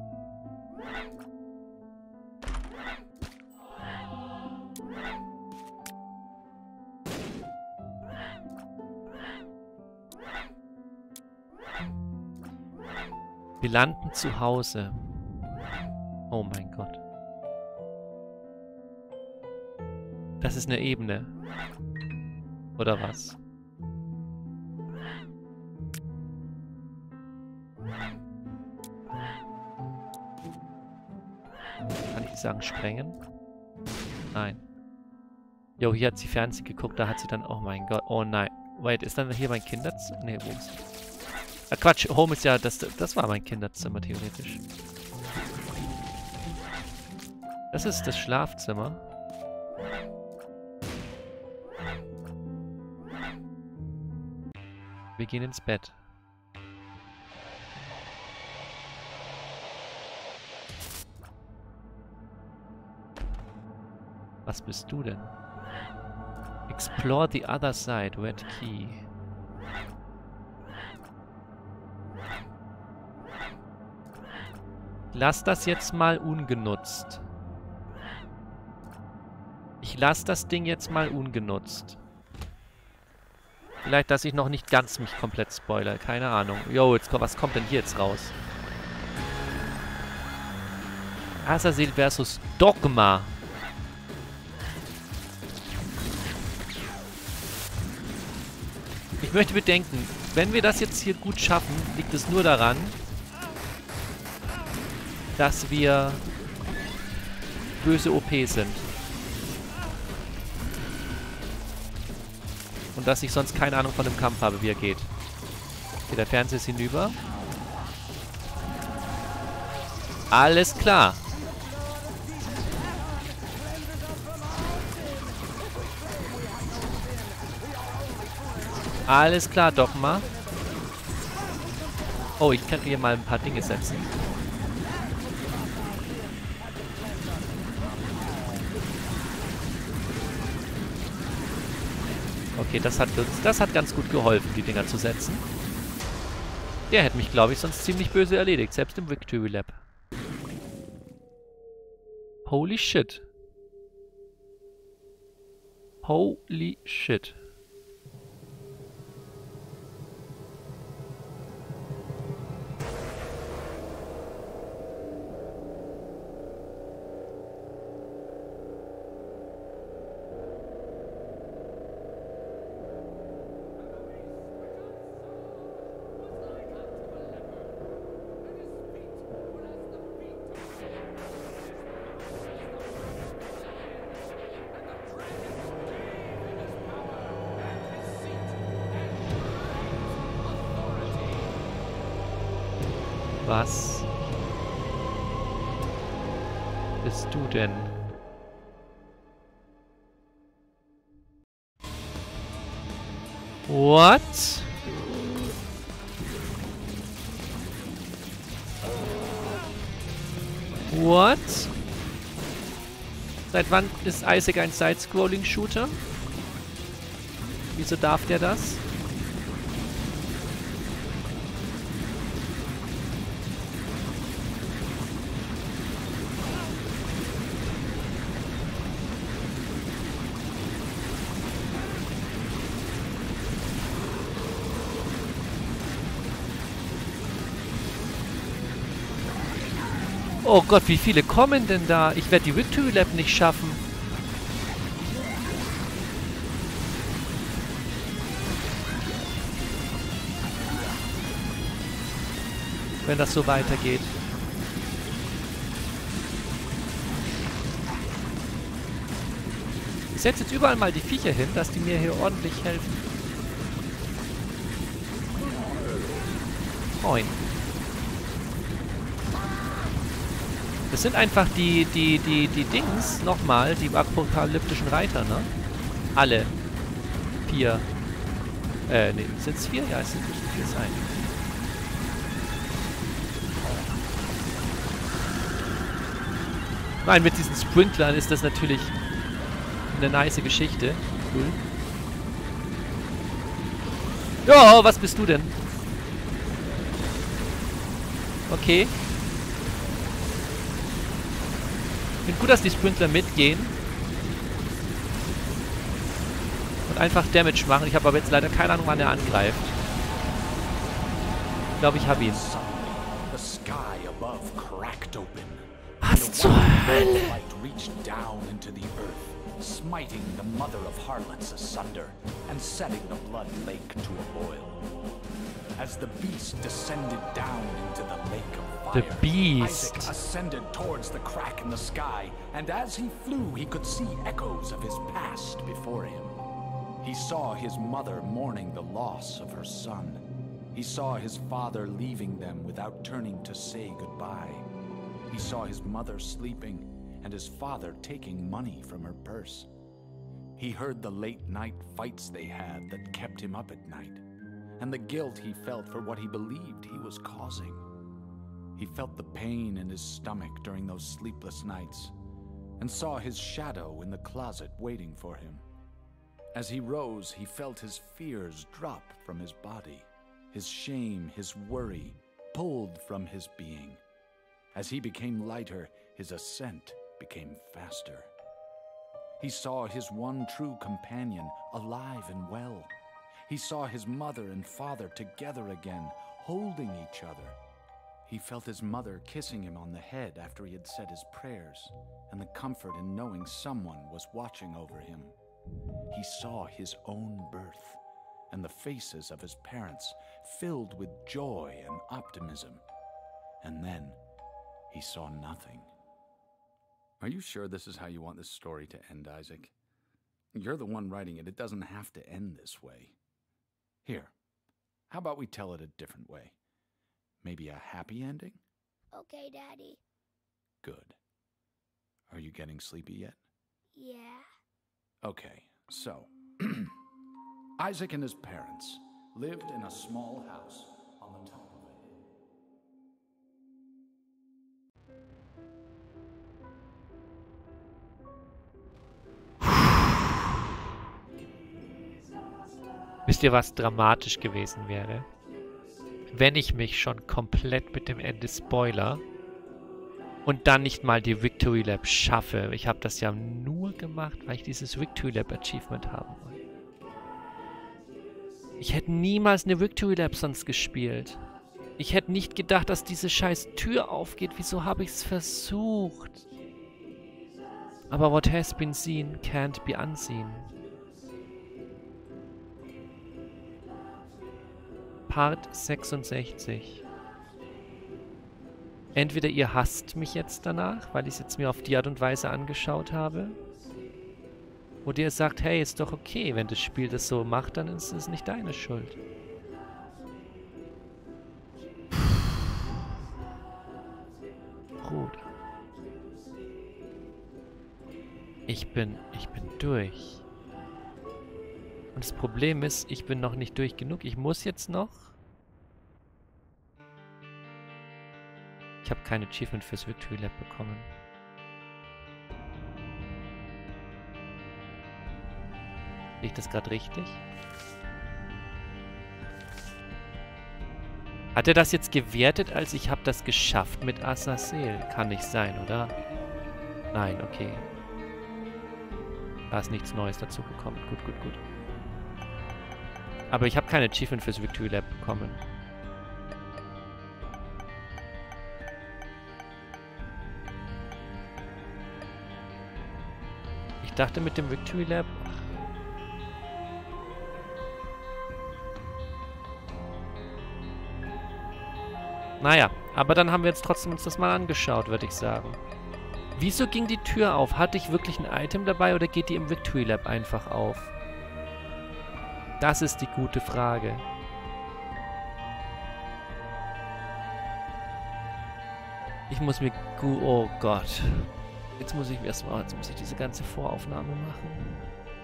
Wir landen zu Hause. Oh mein Gott. Das ist eine Ebene. Oder was? Kann ich sagen, sprengen? Nein. Jo, hier hat sie Fernsehen geguckt, da hat sie dann... Oh mein Gott, oh nein. Wait, ist dann hier mein Kinderzimmer? Nee, wo ist... Ah, Quatsch, Home ist ja... Das war mein Kinderzimmer, theoretisch. Das ist das Schlafzimmer. Wir gehen ins Bett. Was bist du denn? Explore the other side. Red key. Lass das jetzt mal ungenutzt. Ich lasse das Ding jetzt mal ungenutzt. Vielleicht, dass ich noch nicht ganz mich komplett spoilere. Keine Ahnung. Jo, jetzt, was kommt denn hier jetzt raus? Azazel versus Dogma. Ich möchte bedenken, wenn wir das jetzt hier gut schaffen, liegt es nur daran, dass wir böse OP sind. Und dass ich sonst keine Ahnung von dem Kampf habe, wie er geht. Okay, der Fernseher ist hinüber. Alles klar. Alles klar, Dogma. Oh, ich kann hier mal ein paar Dinge setzen. Okay, das hat ganz gut geholfen, die Dinger zu setzen. Der hätte mich, glaube ich, sonst ziemlich böse erledigt, selbst im Victory Lap. Holy shit. Holy shit. Was bist du denn? What? What? Seit wann ist Isaac ein Side-Scrolling-Shooter? Wieso darf der das? Oh Gott, wie viele kommen denn da? Ich werde die Victory Lap nicht schaffen. Wenn das so weitergeht. Ich setze jetzt überall mal die Viecher hin, dass die mir hier ordentlich helfen. Moin. Das sind einfach die Dings, nochmal, die apokalyptischen Reiter, ne? Alle. 4. Ne, sind es 4? Ja, es sind nicht 4 sein. Nein, mit diesen Sprinklern ist das natürlich eine nice Geschichte. Cool. Ja, was bist du denn? Okay. Ich finde gut, dass die Sprinkler mitgehen. Und einfach Damage machen. Ich habe aber jetzt leider keine Ahnung, wann er angreift. Ich glaube, ich habe ihn. Was zur Hölle? Smiting the mother of harlots asunder and setting the blood lake to a boil. As the beast descended down into the lake of fire, The beast. Isaac ascended towards the crack in the sky, and as he flew, he could see echoes of his past before him. He saw his mother mourning the loss of her son. He saw his father leaving them without turning to say goodbye. He saw his mother sleeping, and his father taking money from her purse. He heard the late-night fights they had that kept him up at night, and the guilt he felt for what he believed he was causing. He felt the pain in his stomach during those sleepless nights, and saw his shadow in the closet waiting for him. As he rose, he felt his fears drop from his body, his shame, his worry pulled from his being. As he became lighter, his ascent became faster. He saw his one true companion alive and well. He saw his mother and father together again, holding each other. He felt his mother kissing him on the head after he had said his prayers, and the comfort in knowing someone was watching over him. He saw his own birth, and the faces of his parents filled with joy and optimism. And then he saw nothing. Are you sure this is how you want this story to end, Isaac? You're the one writing it. It doesn't have to end this way. Here, how about we tell it a different way? Maybe a happy ending? Okay, Daddy. Good. Are you getting sleepy yet? Yeah. Okay, so Isaac and his parents lived in a small house on the top of a hill. Wisst ihr, was dramatisch gewesen wäre? wenn ich mich schon komplett mit dem Ende spoiler und dann nicht mal die Victory Lap schaffe. Ich habe das ja nur gemacht, weil ich dieses Victory Lap Achievement haben wollte. Ich hätte niemals eine Victory Lap sonst gespielt. Ich hätte nicht gedacht, dass diese scheiß Tür aufgeht. Wieso habe ich es versucht? Aber what has been seen can't be unseen. Part 66. Entweder ihr hasst mich jetzt danach, weil ich es jetzt mir auf die Art und Weise angeschaut habe. Oder ihr sagt, hey, ist doch okay, wenn das Spiel das so macht, dann ist es nicht deine Schuld. Bruder. Ich bin durch. Und das Problem ist, ich bin noch nicht durch genug. Ich muss jetzt noch... Ich habe kein Achievement fürs Victory Lap bekommen. Sehe ich das gerade richtig? Hat er das jetzt gewertet, als ich habe das geschafft mit Azazel? Kann nicht sein, oder? Nein, okay. Da ist nichts Neues dazu gekommen. Gut, gut, gut. Aber ich habe kein Achievement fürs Victory Lap bekommen. Ich dachte mit dem Victory Lap... Naja, aber dann haben wir jetzt trotzdem uns das mal angeschaut, würde ich sagen. Wieso ging die Tür auf? Hatte ich wirklich ein Item dabei oder geht die im Victory Lap einfach auf? Das ist die gute Frage. Ich muss mir... Oh Gott. Jetzt muss ich diese ganze Voraufnahme machen.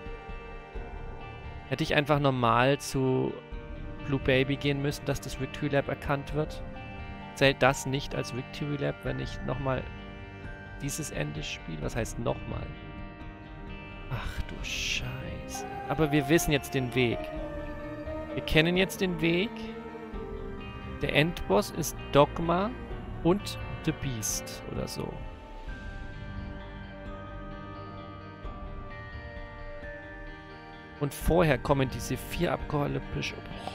Hätte ich einfach normal zu Blue Baby gehen müssen, dass das Victory Lap erkannt wird? Zählt das nicht als Victory Lap, wenn ich nochmal dieses Ende spiele? Was heißt nochmal? Ach du Scheiße. Aber wir wissen jetzt den Weg. Wir kennen jetzt den Weg. Der Endboss ist Dogma und The Beast oder so. Und vorher kommen diese 4 apokalyptische...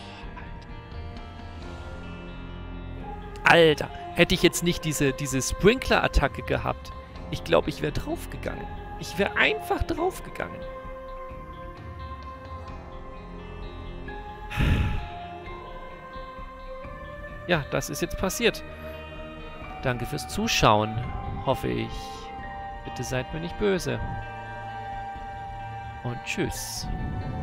Alter, hätte ich jetzt nicht diese Sprinkler-Attacke gehabt, ich glaube, ich wäre draufgegangen. Ich wäre einfach draufgegangen. Ja, das ist jetzt passiert. Danke fürs Zuschauen, hoffe ich. Bitte seid mir nicht böse. Und tschüss.